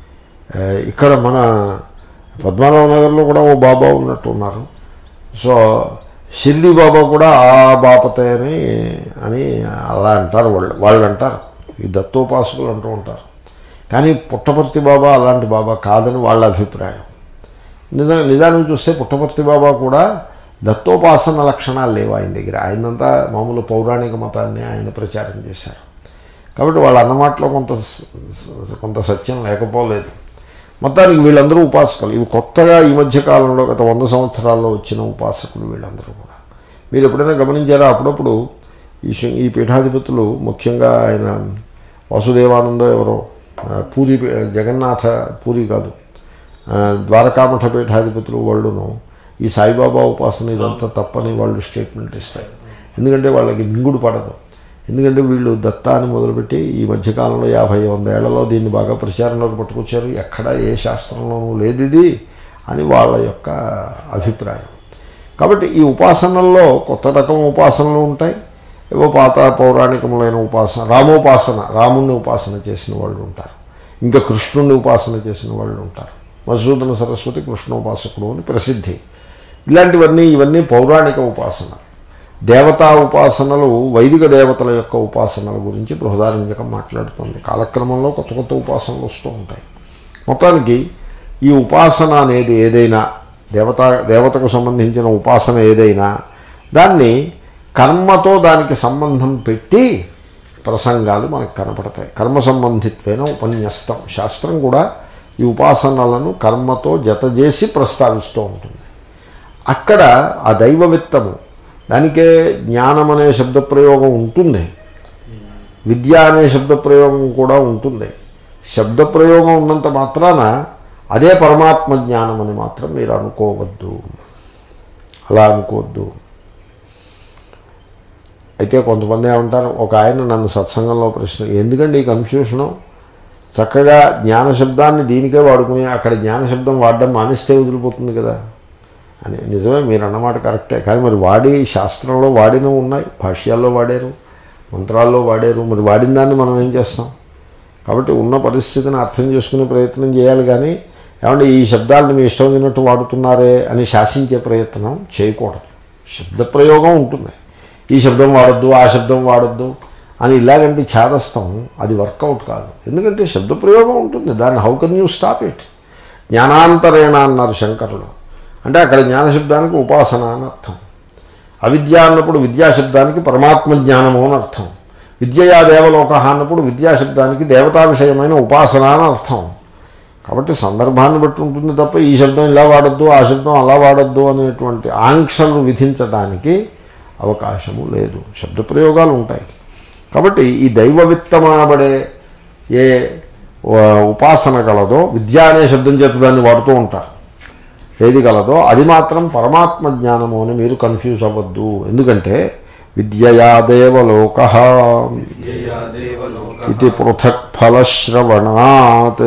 [SPEAKER 1] ఇక్కడ మన పద్మనాభ నగర్లో కూడా ఓ బాబా ఉన్నట్టు ఉన్నారు. సో షిర్డీ బాబా కూడా ఆ బాపతే అని అని అలా అంటారు వాళ్ళు వాళ్ళు అంటారు. ఈ దత్తోపాసకులు అంటూ ఉంటారు. కానీ పుట్టపర్తి బాబా అలాంటి బాబా కాదని వాళ్ళ అభిప్రాయం. నిజా నిజానికి చూస్తే పుట్టపర్తి బాబా కూడా దత్తోపాసన లక్షణాలు లేవు ఆయన దగ్గర. ఆయనంతా మామూలు పౌరాణిక మతాన్ని ఆయన ప్రచారం చేశారు. కాబట్టి వాళ్ళ అన్నమాటలో కొంత కొంత సత్యం లేకపోలేదు. మొత్తానికి వీళ్ళందరూ ఉపాసకులు. ఇవి కొత్తగా ఈ మధ్యకాలంలో గత వంద సంవత్సరాల్లో వచ్చిన ఉపాసకులు వీళ్ళందరూ కూడా. మీరు ఎప్పుడైనా గమనించారా? అప్పుడప్పుడు ఈ ఈ పీఠాధిపతులు, ముఖ్యంగా ఆయన వాసుదేవానందో ఎవరో, పూరి జగన్నాథ పూరి కాదు, ద్వారకామఠ పీఠాధిపతులు వాళ్ళును ఈ సాయిబాబా ఉపాసన ఇదంతా తప్పని వాళ్ళు స్టేట్మెంట్ ఇస్తారు. ఎందుకంటే వాళ్ళకి మింగుడు పడదు. ఎందుకంటే వీళ్ళు దత్తా అని మొదలుపెట్టి ఈ మధ్యకాలంలో యాభై వంద ఏళ్లలో దీన్ని బాగా ప్రచారంలోకి పట్టుకొచ్చారు. ఎక్కడా ఏ శాస్త్రంలోనూ లేదు ఇది అని వాళ్ళ యొక్క అభిప్రాయం. కాబట్టి ఈ ఉపాసనల్లో కొత్త రకం ఉపాసనలు ఉంటాయి, ఏవో పాత పౌరాణికములైన ఉపాసన. రామోపాసన, రాముణ్ణి ఉపాసన చేసిన వాళ్ళు ఉంటారు. ఇంకా కృష్ణుణ్ణి ఉపాసన చేసిన వాళ్ళు ఉంటారు. మధుసూదన సరస్వతి కృష్ణోపాసకుడు అని ప్రసిద్ధి. ఇలాంటివన్నీ ఇవన్నీ పౌరాణిక ఉపాసన. దేవతా ఉపాసనలు, వైదిక దేవతల యొక్క ఉపాసనల గురించి బృహదారణ్యకం మాట్లాడుతుంది. కాలక్రమంలో కొత్త కొత్త ఉపాసనలు వస్తూ ఉంటాయి. మొత్తానికి ఈ ఉపాసన అనేది ఏదైనా, దేవతా దేవతకు సంబంధించిన ఉపాసన ఏదైనా దాన్ని కర్మతో దానికి సంబంధం పెట్టి ప్రసంగాలు మనకు కనపడతాయి. కర్మ సంబంధిత్వైన ఉపన్యస్తం. శాస్త్రం కూడా ఈ ఉపాసనలను కర్మతో జత చేసి ప్రస్తావిస్తూ ఉంటుంది. అక్కడ ఆ దైవ విత్తము, దానికే జ్ఞానం అనే శబ్దప్రయోగం ఉంటుంది, విద్య అనే శబ్దప్రయోగం కూడా ఉంటుంది. శబ్దప్రయోగం ఉన్నంత మాత్రాన అదే పరమాత్మ జ్ఞానం అని మాత్రం మీరు అనుకోవద్దు, అలా అనుకోవద్దు. అయితే కొంతమంది ఏమంటారు, ఒక ఆయన నన్ను సత్సంగంలో ప్రశ్న, ఎందుకండి ఈ కన్ఫ్యూషను, చక్కగా జ్ఞానశబ్దాన్ని దీనికే వాడుకుని అక్కడ జ్ఞానశబ్దం వాడడం మానేస్తే వదిలిపోతుంది కదా అని. నిజమే, మీరు అన్నమాట కరెక్టే. కానీ మరి వాడి శాస్త్రంలో వాడినవి ఉన్నాయి, భాష్యాల్లో వాడారు, మంత్రాల్లో వాడారు. మరి వాడిన దాన్ని మనం ఏం చేస్తాం? కాబట్టి ఉన్న పరిస్థితిని అర్థం చేసుకునే ప్రయత్నం చేయాలి. కానీ ఏమంటే ఈ శబ్దాలను మీ ఇష్టం వచ్చినట్టు వాడుతున్నారే అని శాసించే ప్రయత్నం చేయకూడదు. శబ్దప్రయోగం ఉంటుంది, ఈ శబ్దం వాడద్దు, ఆ శబ్దం వాడద్దు అని ఇలాగంటే ఛాదస్తం, అది వర్కౌట్ కాదు. ఎందుకంటే శబ్దప్రయోగం ఉంటుంది, దాన్ని how can you stop it? జ్ఞానాంతరేణ అన్నారు శంకరులు. అంటే అక్కడ జ్ఞానశబ్దానికి ఉపాసన అని అర్థం. అవిద్య అన్నప్పుడు విద్యాశబ్దానికి పరమాత్మ జ్ఞానము అని అర్థం. విద్యయా దేవలోక అన్నప్పుడు విద్యాశబ్దానికి దేవతా విషయమైన ఉపాసన అని అర్థం. కాబట్టి సందర్భాన్ని బట్టి ఉంటుంది తప్ప ఈ శబ్దం ఇలా వాడద్దు, ఆ శబ్దం అలా వాడద్దు అనేటువంటి ఆంక్షలు విధించడానికి అవకాశము లేదు. శబ్దప్రయోగాలు ఉంటాయి. కాబట్టి ఈ దైవవిత్తమనబడే ఏ ఉపాసన కలదో, విద్య అనే శబ్దం చేత దాన్ని వాడుతూ ఉంటారు, ఏది కలదో అది మాత్రం పరమాత్మ జ్ఞానము అని మీరు కన్ఫ్యూజ్ అవ్వద్దు. ఎందుకంటే విద్యయా దేవలోక ఇది పృథక్ ఫలశ్రవణాత్.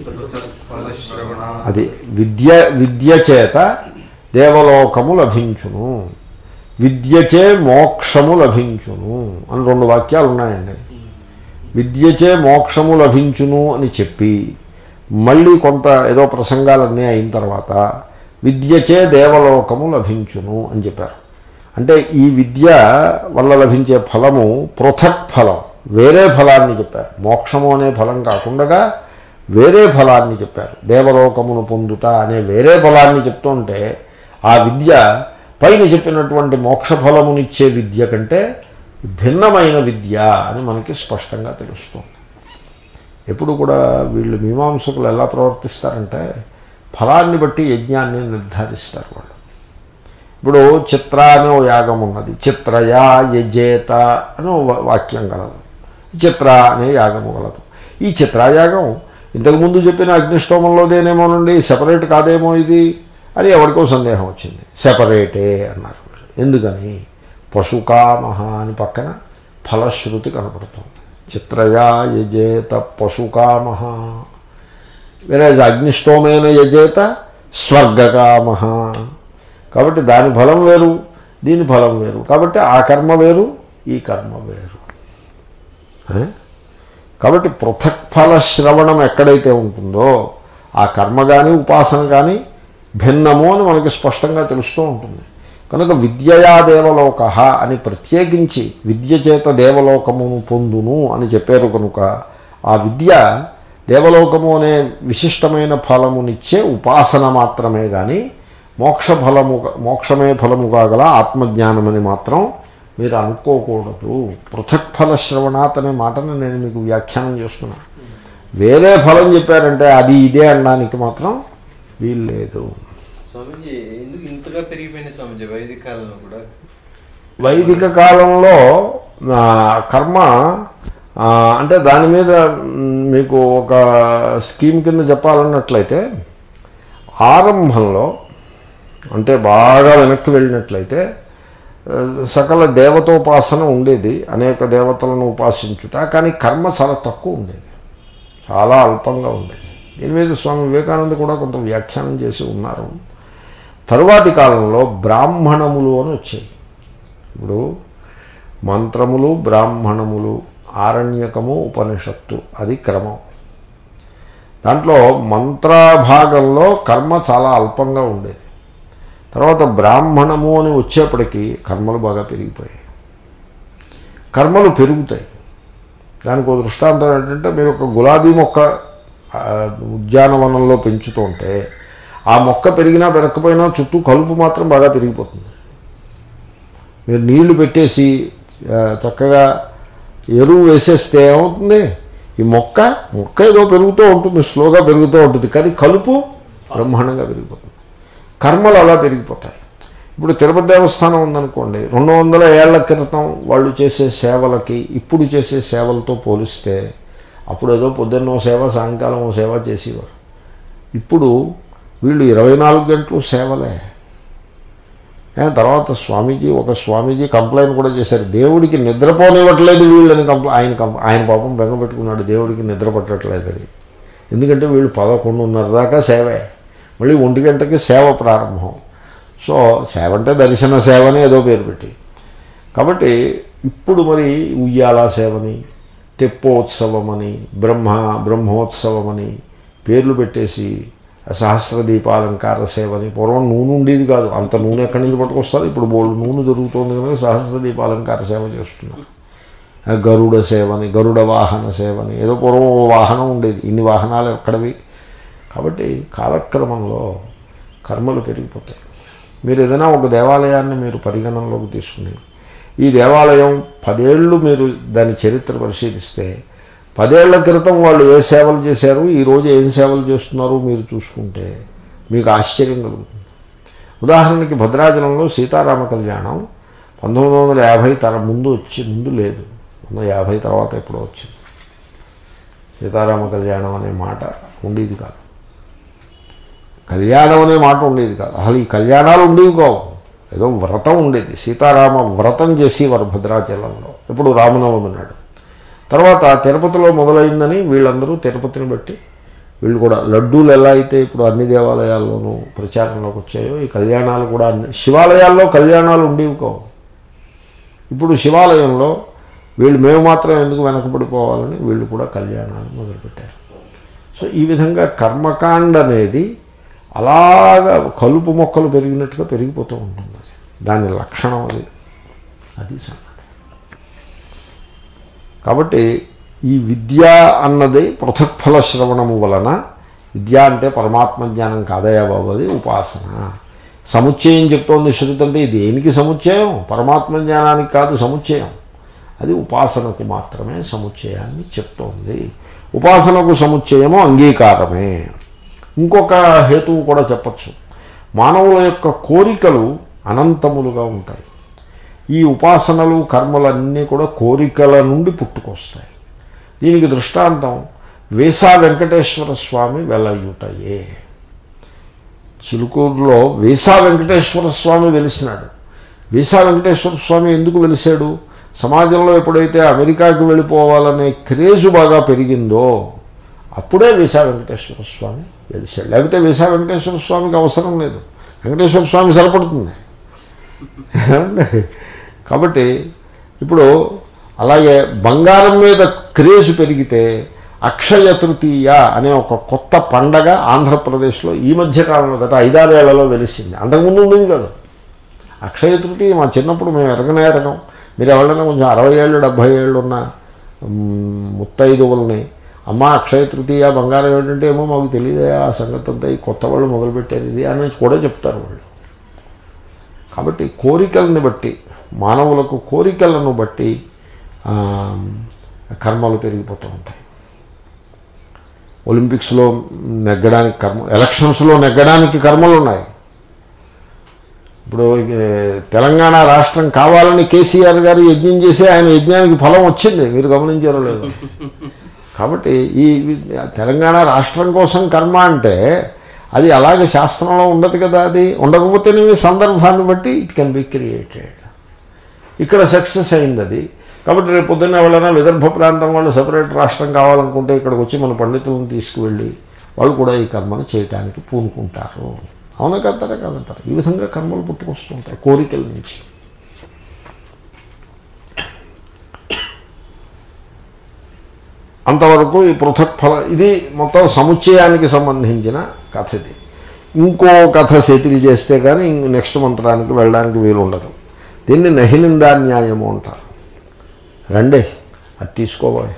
[SPEAKER 1] అది విద్య విద్య చేత దేవలోకము లభించును, విద్యచే మోక్షము లభించును అని రెండు వాక్యాలు ఉన్నాయండి. విద్యచే మోక్షము లభించును అని చెప్పి మళ్ళీ కొంత ఏదో ప్రసంగాలన్నీ అయిన తర్వాత విద్యచే దేవలోకము లభించును అని చెప్పారు. అంటే ఈ విద్య వల్ల లభించే ఫలము పృథక్ ఫలం, వేరే ఫలాన్ని చెప్పారు. మోక్షము అనే ఫలం కాకుండా వేరే ఫలాన్ని చెప్పారు. దేవలోకమును పొందుట అనే వేరే ఫలాన్ని చెప్తుంటే ఆ విద్య పైన చెప్పినటువంటి మోక్ష ఫలమునిచ్చే విద్య కంటే భిన్నమైన విద్య అని మనకి స్పష్టంగా తెలుస్తుంది. ఎప్పుడు కూడా వీళ్ళు మీమాంసకులు ఎలా ప్రవర్తిస్తారంటే ఫలాన్ని బట్టి యజ్ఞాన్ని నిర్ధారిస్తారు వాళ్ళు. ఇప్పుడు చిత్ర అనే ఓ యాగం ఉన్నది, చిత్రయా యజేత అని వాక్యం కలదు, చిత్ర అనే యాగము కలదు. ఈ చిత్రయాగం ఇంతకుముందు చెప్పిన అగ్నిష్టోమంలోదేనేమోనండి, సెపరేట్ కాదేమో ఇది అని ఎవరికో సందేహం వచ్చింది. సెపరేటే అన్నారు. ఎందుకని? పశుకామహ అని పక్కన ఫలశ్రుతి కనపడుతుంది. చిత్రయా యజేత పశుకామహ, వేరే అగ్నిష్టోమేన యజేత స్వర్గకామహ. కాబట్టి దాని ఫలం వేరు, దీని ఫలం వేరు. కాబట్టి ఆ కర్మ వేరు, ఈ కర్మ వేరు. కాబట్టి పృథక్ ఫల శ్రవణం ఎక్కడైతే ఉంటుందో ఆ కర్మ కానీ ఉపాసన కానీ భిన్నము అని మనకి స్పష్టంగా తెలుస్తూ ఉంటుంది. కనుక విద్యయా దేవలోక అని ప్రత్యేకించి విద్య చేత దేవలోకమును పొందును అని చెప్పారు. కనుక ఆ విద్య దేవలోకము అనే విశిష్టమైన ఫలమునిచ్చే ఉపాసన మాత్రమే కానీ మోక్ష ఫలము మోక్షమే ఫలము కాగల ఆత్మజ్ఞానమని మాత్రం మీరు అనుకోకూడదు. పృథక్ ఫల శ్రవణాత్ అనే మాటను నేను మీకు వ్యాఖ్యానం చేస్తున్నాను. వేరే ఫలం చెప్పారంటే అది ఇదే అనడానికి మాత్రం వీలు లేదు.
[SPEAKER 2] స్వామీజీ ఎందుకు ఇంతగా పెరిగిపోయిన స్వామీజీ వైదిక కాలంలో కూడా?
[SPEAKER 1] వైదిక కాలంలో కర్మ అంటే దాని మీద మీకు ఒక స్కీమ్ కింద చెప్పాలన్నట్లయితే ఆరంభంలో అంటే బాగా వెనక్కి వెళ్ళినట్లయితే సకల దేవతోపాసన ఉండేది, అనేక దేవతలను ఉపాసించుట. కానీ కర్మ చాలా తక్కువ ఉండేది, చాలా అల్పంగా ఉండేది. దీని మీద స్వామి వివేకానంద కూడా కొంత వ్యాఖ్యానం చేసి ఉన్నారు. తరువాతి కాలంలో బ్రాహ్మణములు అని వచ్చాయి. ఇప్పుడు మంత్రములు, బ్రాహ్మణములు, ఆరణ్యకము, ఉపనిషత్తు, అది క్రమం. దాంట్లో మంత్రభాగంలో కర్మ చాలా అల్పంగా ఉండేది. తర్వాత బ్రాహ్మణము అని వచ్చేప్పటికీ కర్మలు బాగా పెరిగిపోయాయి. కర్మలు పెరుగుతాయి. దానికి ఒక దృష్టాంతం ఏంటంటే, మీరు ఒక గులాబీ మొక్క ఉద్యానవనంలో పెంచుతూ ఉంటే ఆ మొక్క పెరిగినా పెరగకపోయినా చుట్టూ కలుపు మాత్రం బాగా పెరిగిపోతుంది. మీరు నీళ్లు పెట్టేసి చక్కగా ఎరువు వేసేస్తే ఏమవుతుంది? ఈ మొక్క మొక్క ఏదో పెరుగుతూ ఉంటుంది, స్లోగా పెరుగుతూ ఉంటుంది, కానీ కలుపు బ్రహ్మాండంగా పెరిగిపోతుంది. కర్మలు అలా పెరిగిపోతాయి. ఇప్పుడు తిరుపతి దేవస్థానం ఉందనుకోండి, రెండు వందల ఏళ్ల క్రితం వాళ్ళు చేసే సేవలకి ఇప్పుడు చేసే సేవలతో పోలిస్తే అప్పుడు ఏదో పొద్దున్నో సేవ సాయంకాలం ఓ సేవ చేసేవారు. ఇప్పుడు వీళ్ళు ఇరవై నాలుగు గంటలు సేవలే. తర్వాత స్వామీజీ ఒక స్వామీజీ కంప్లైంట్ కూడా చేశారు, దేవుడికి నిద్రపోనివ్వట్లేదు వీళ్ళని. కంప్లై ఆయన కంప్ ఆయన పాపం బెంగ పెట్టుకున్నాడు, దేవుడికి నిద్ర పట్టట్లేదని. ఎందుకంటే వీళ్ళు పదకొండున్నర దాకా సేవే, మళ్ళీ ఒంటి గంటకి సేవ ప్రారంభం. సో సేవ అంటే దర్శన సేవని ఏదో పేరు పెట్టి. కాబట్టి ఇప్పుడు మరి ఉయ్యాల సేవని, తెప్పోత్సవమని, బ్రహ్మ బ్రహ్మోత్సవమని పేర్లు పెట్టేసి సహస్ర దీపాలంకార సేవని, పూర్వం నూనె ఉండేది కాదు, అంత నూనె ఎక్కడి నుంచి పట్టుకొస్తారు, ఇప్పుడు బోల్డ్ నూనె దొరుకుతుంది కనుక సహస్ర దీపాలంకార సేవ చేస్తున్నారు. గరుడ సేవని, గరుడ వాహన సేవని, ఏదో పూర్వం వాహనం ఉండేది, ఇన్ని వాహనాలు ఎక్కడవి. కాబట్టి కాలక్రమంలో కర్మలు పెరిగిపోతాయి. మీరు ఏదైనా ఒక దేవాలయాన్ని మీరు పరిగణనలోకి తీసుకుని, ఈ దేవాలయం పదేళ్ళు మీరు దాని చరిత్ర పరిశీలిస్తే పదేళ్ల క్రితం వాళ్ళు ఏ సేవలు చేశారు, ఈరోజు ఏం సేవలు చేస్తున్నారు మీరు చూసుకుంటే మీకు ఆశ్చర్యం కలుగుతుంది. ఉదాహరణకి భద్రాచలంలో సీతారామ కళ్యాణం పంతొమ్మిది వందల యాభై తర ముందు వచ్చి ముందు లేదు, వంద యాభై తర్వాత ఎప్పుడో వచ్చింది. సీతారామ కళ్యాణం అనే మాట ఉండేది కాదు, కళ్యాణం అనే మాట ఉండేది కాదు, అసలు ఈ కళ్యాణాలు ఉండేవి కావు. ఏదో వ్రతం ఉండేది, సీతారామ వ్రతం చేసేవారు భద్రాచలంలో, ఇప్పుడు రామనవమి నాడు. తర్వాత తిరుపతిలో మొదలైందని వీళ్ళందరూ తిరుపతిని బట్టి వీళ్ళు కూడా లడ్డూలు ఎలా అయితే ఇప్పుడు అన్ని దేవాలయాల్లోనూ ప్రచారంలోకి వచ్చాయో, ఈ కళ్యాణాలు కూడా అన్ని శివాలయాల్లో కళ్యాణాలు ఉండేవి కావు. ఇప్పుడు శివాలయంలో వీళ్ళు మేము మాత్రం ఎందుకు వెనకబడిపోవాలని వీళ్ళు కూడా కళ్యాణాలు మొదలుపెట్టారు. సో ఈ విధంగా కర్మకాండ అనేది అలాగా కలుపు మొక్కలు పెరిగినట్టుగా పెరిగిపోతూ ఉంటుంది. దాని లక్షణం అది అది సంగతి. కాబట్టి ఈ విద్య అన్నది పృథక్ఫల శ్రవణము వలన, విద్య అంటే పరమాత్మ జ్ఞానం కాదయా బాబు, అది ఉపాసన. సముచ్చయం చెప్తోంది శృతి అంటే దేనికి సముచ్చయం? పరమాత్మ జ్ఞానానికి కాదు సముచ్చయం, అది ఉపాసనకు మాత్రమే సముచ్చయాన్ని చెప్తోంది. ఉపాసనకు సముచ్చయము అంగీకారమే. ఇంకొక హేతువు కూడా చెప్పచ్చు, మానవుల యొక్క కోరికలు అనంతములుగా ఉంటాయి. ఈ ఉపాసనలు కర్మలన్నీ కూడా కోరికల నుండి పుట్టుకొస్తాయి. దీనికి దృష్టాంతం వేసా వెంకటేశ్వర స్వామి వెలయుటయే. చిలుకూరులో వేసా వెంకటేశ్వర స్వామి వెలిసినాడు. వేసా వెంకటేశ్వర స్వామి ఎందుకు వెలిసాడు? సమాజంలో ఎప్పుడైతే అమెరికాకి వెళ్ళిపోవాలనే క్రేజు బాగా పెరిగిందో అప్పుడే వేసా వెంకటేశ్వర స్వామి వెలిసాడు. లేకపోతే వేసా వెంకటేశ్వర స్వామికి అవసరం లేదు, వెంకటేశ్వర స్వామి సరిపడుతుంది. కాబట్టి ఇప్పుడు అలాగే బంగారం మీద క్రేజ్ పెరిగితే అక్షయ తృతీయ అనే ఒక కొత్త పండగ ఆంధ్రప్రదేశ్లో ఈ మధ్యకాలంలో గత ఐదారేళ్లలో వెలిసింది. అంతకుముందు ఉండేది కాదు. అక్షయ తృతీయ మా చిన్నప్పుడు మేము ఎరగనే ఎరగం. మీరు ఎవరైనా కొంచెం అరవై ఏళ్ళు డెబ్భై ఏళ్ళు ఉన్న ముత్తైదువుల్ని అమ్మ అక్షయ తృతీయ బంగారం ఏంటంటే ఏమో మాకు తెలియదు ఆ సంగతి అంతా, ఈ కొత్త వాళ్ళు మొదలుపెట్టారు ఇది అని కూడా చెప్తారు వాళ్ళు. కాబట్టి కోరికలను బట్టి, మానవులకు కోరికలను బట్టి కర్మలు పెరిగిపోతూ ఉంటాయి. ఒలింపిక్స్లో నెగ్గడానికి కర్మ, ఎలక్షన్స్లో నెగ్గడానికి కర్మలు ఉన్నాయి. ఇప్పుడు తెలంగాణ రాష్ట్రం కావాలని కేసీఆర్ గారు యజ్ఞం చేసి ఆయన యజ్ఞానికి ఫలం వచ్చింది, మీరు గమనించారో లేదు. కాబట్టి ఈ తెలంగాణ రాష్ట్రం కోసం కర్మ అంటే అది అలాగే శాస్త్రంలో ఉండదు కదా. అది ఉండకపోతేనే సందర్భాన్ని బట్టి ఇట్ కెన్ బి క్రియేటెడ్. ఇక్కడ సక్సెస్ అయింది అది. కాబట్టి రేపు పొద్దున్న ఎవరైనా విదర్భ ప్రాంతం వాళ్ళు సపరేట్ రాష్ట్రం కావాలనుకుంటే ఇక్కడికి వచ్చి మన పండితులను తీసుకువెళ్ళి వాళ్ళు కూడా ఈ కర్మను చేయడానికి పూనుకుంటారు. అవునా కదంటారా కాదంటారు. ఈ విధంగా కర్మలు పుట్టుకొస్తుంటాయి కోరికల నుంచి. అంతవరకు ఈ పృథక్ ఫల ఇది మొత్తం సముచ్చయానికి సంబంధించిన కథ. ఇది ఇంకో కథ సెటిల్ చేస్తే కానీ నెక్స్ట్ మంత్రానికి వెళ్ళడానికి వీలు ఉండదు. దీన్ని నహినిందాన్యాయము అంటారు. రండి అది తీసుకోవాలి.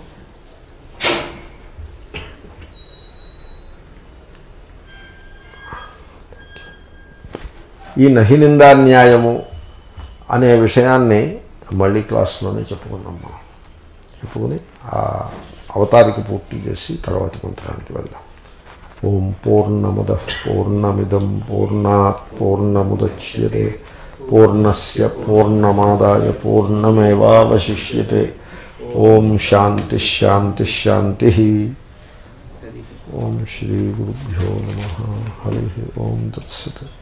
[SPEAKER 1] ఈ నహినిందాన్యాయము అనే విషయాన్ని మళ్ళీ క్లాస్లోనే చెప్పుకుందాం. మనం చెప్పుకుని ఆ అవతారికి పూర్తి చేసి తర్వాత మంత్రానికి వెళ్దాం. ఓం పూర్ణముదః పూర్ణమిదం పూర్ణాత్ పూర్ణముదచ్యతే పూర్ణస్య పూర్ణమాదాయ పూర్ణమేవావశిష్యతే. ఓం శాంతి శాంతి శాంతి. ఓం శ్రీ గురుభ్యో నమః. హరి ఓం తత్సత్.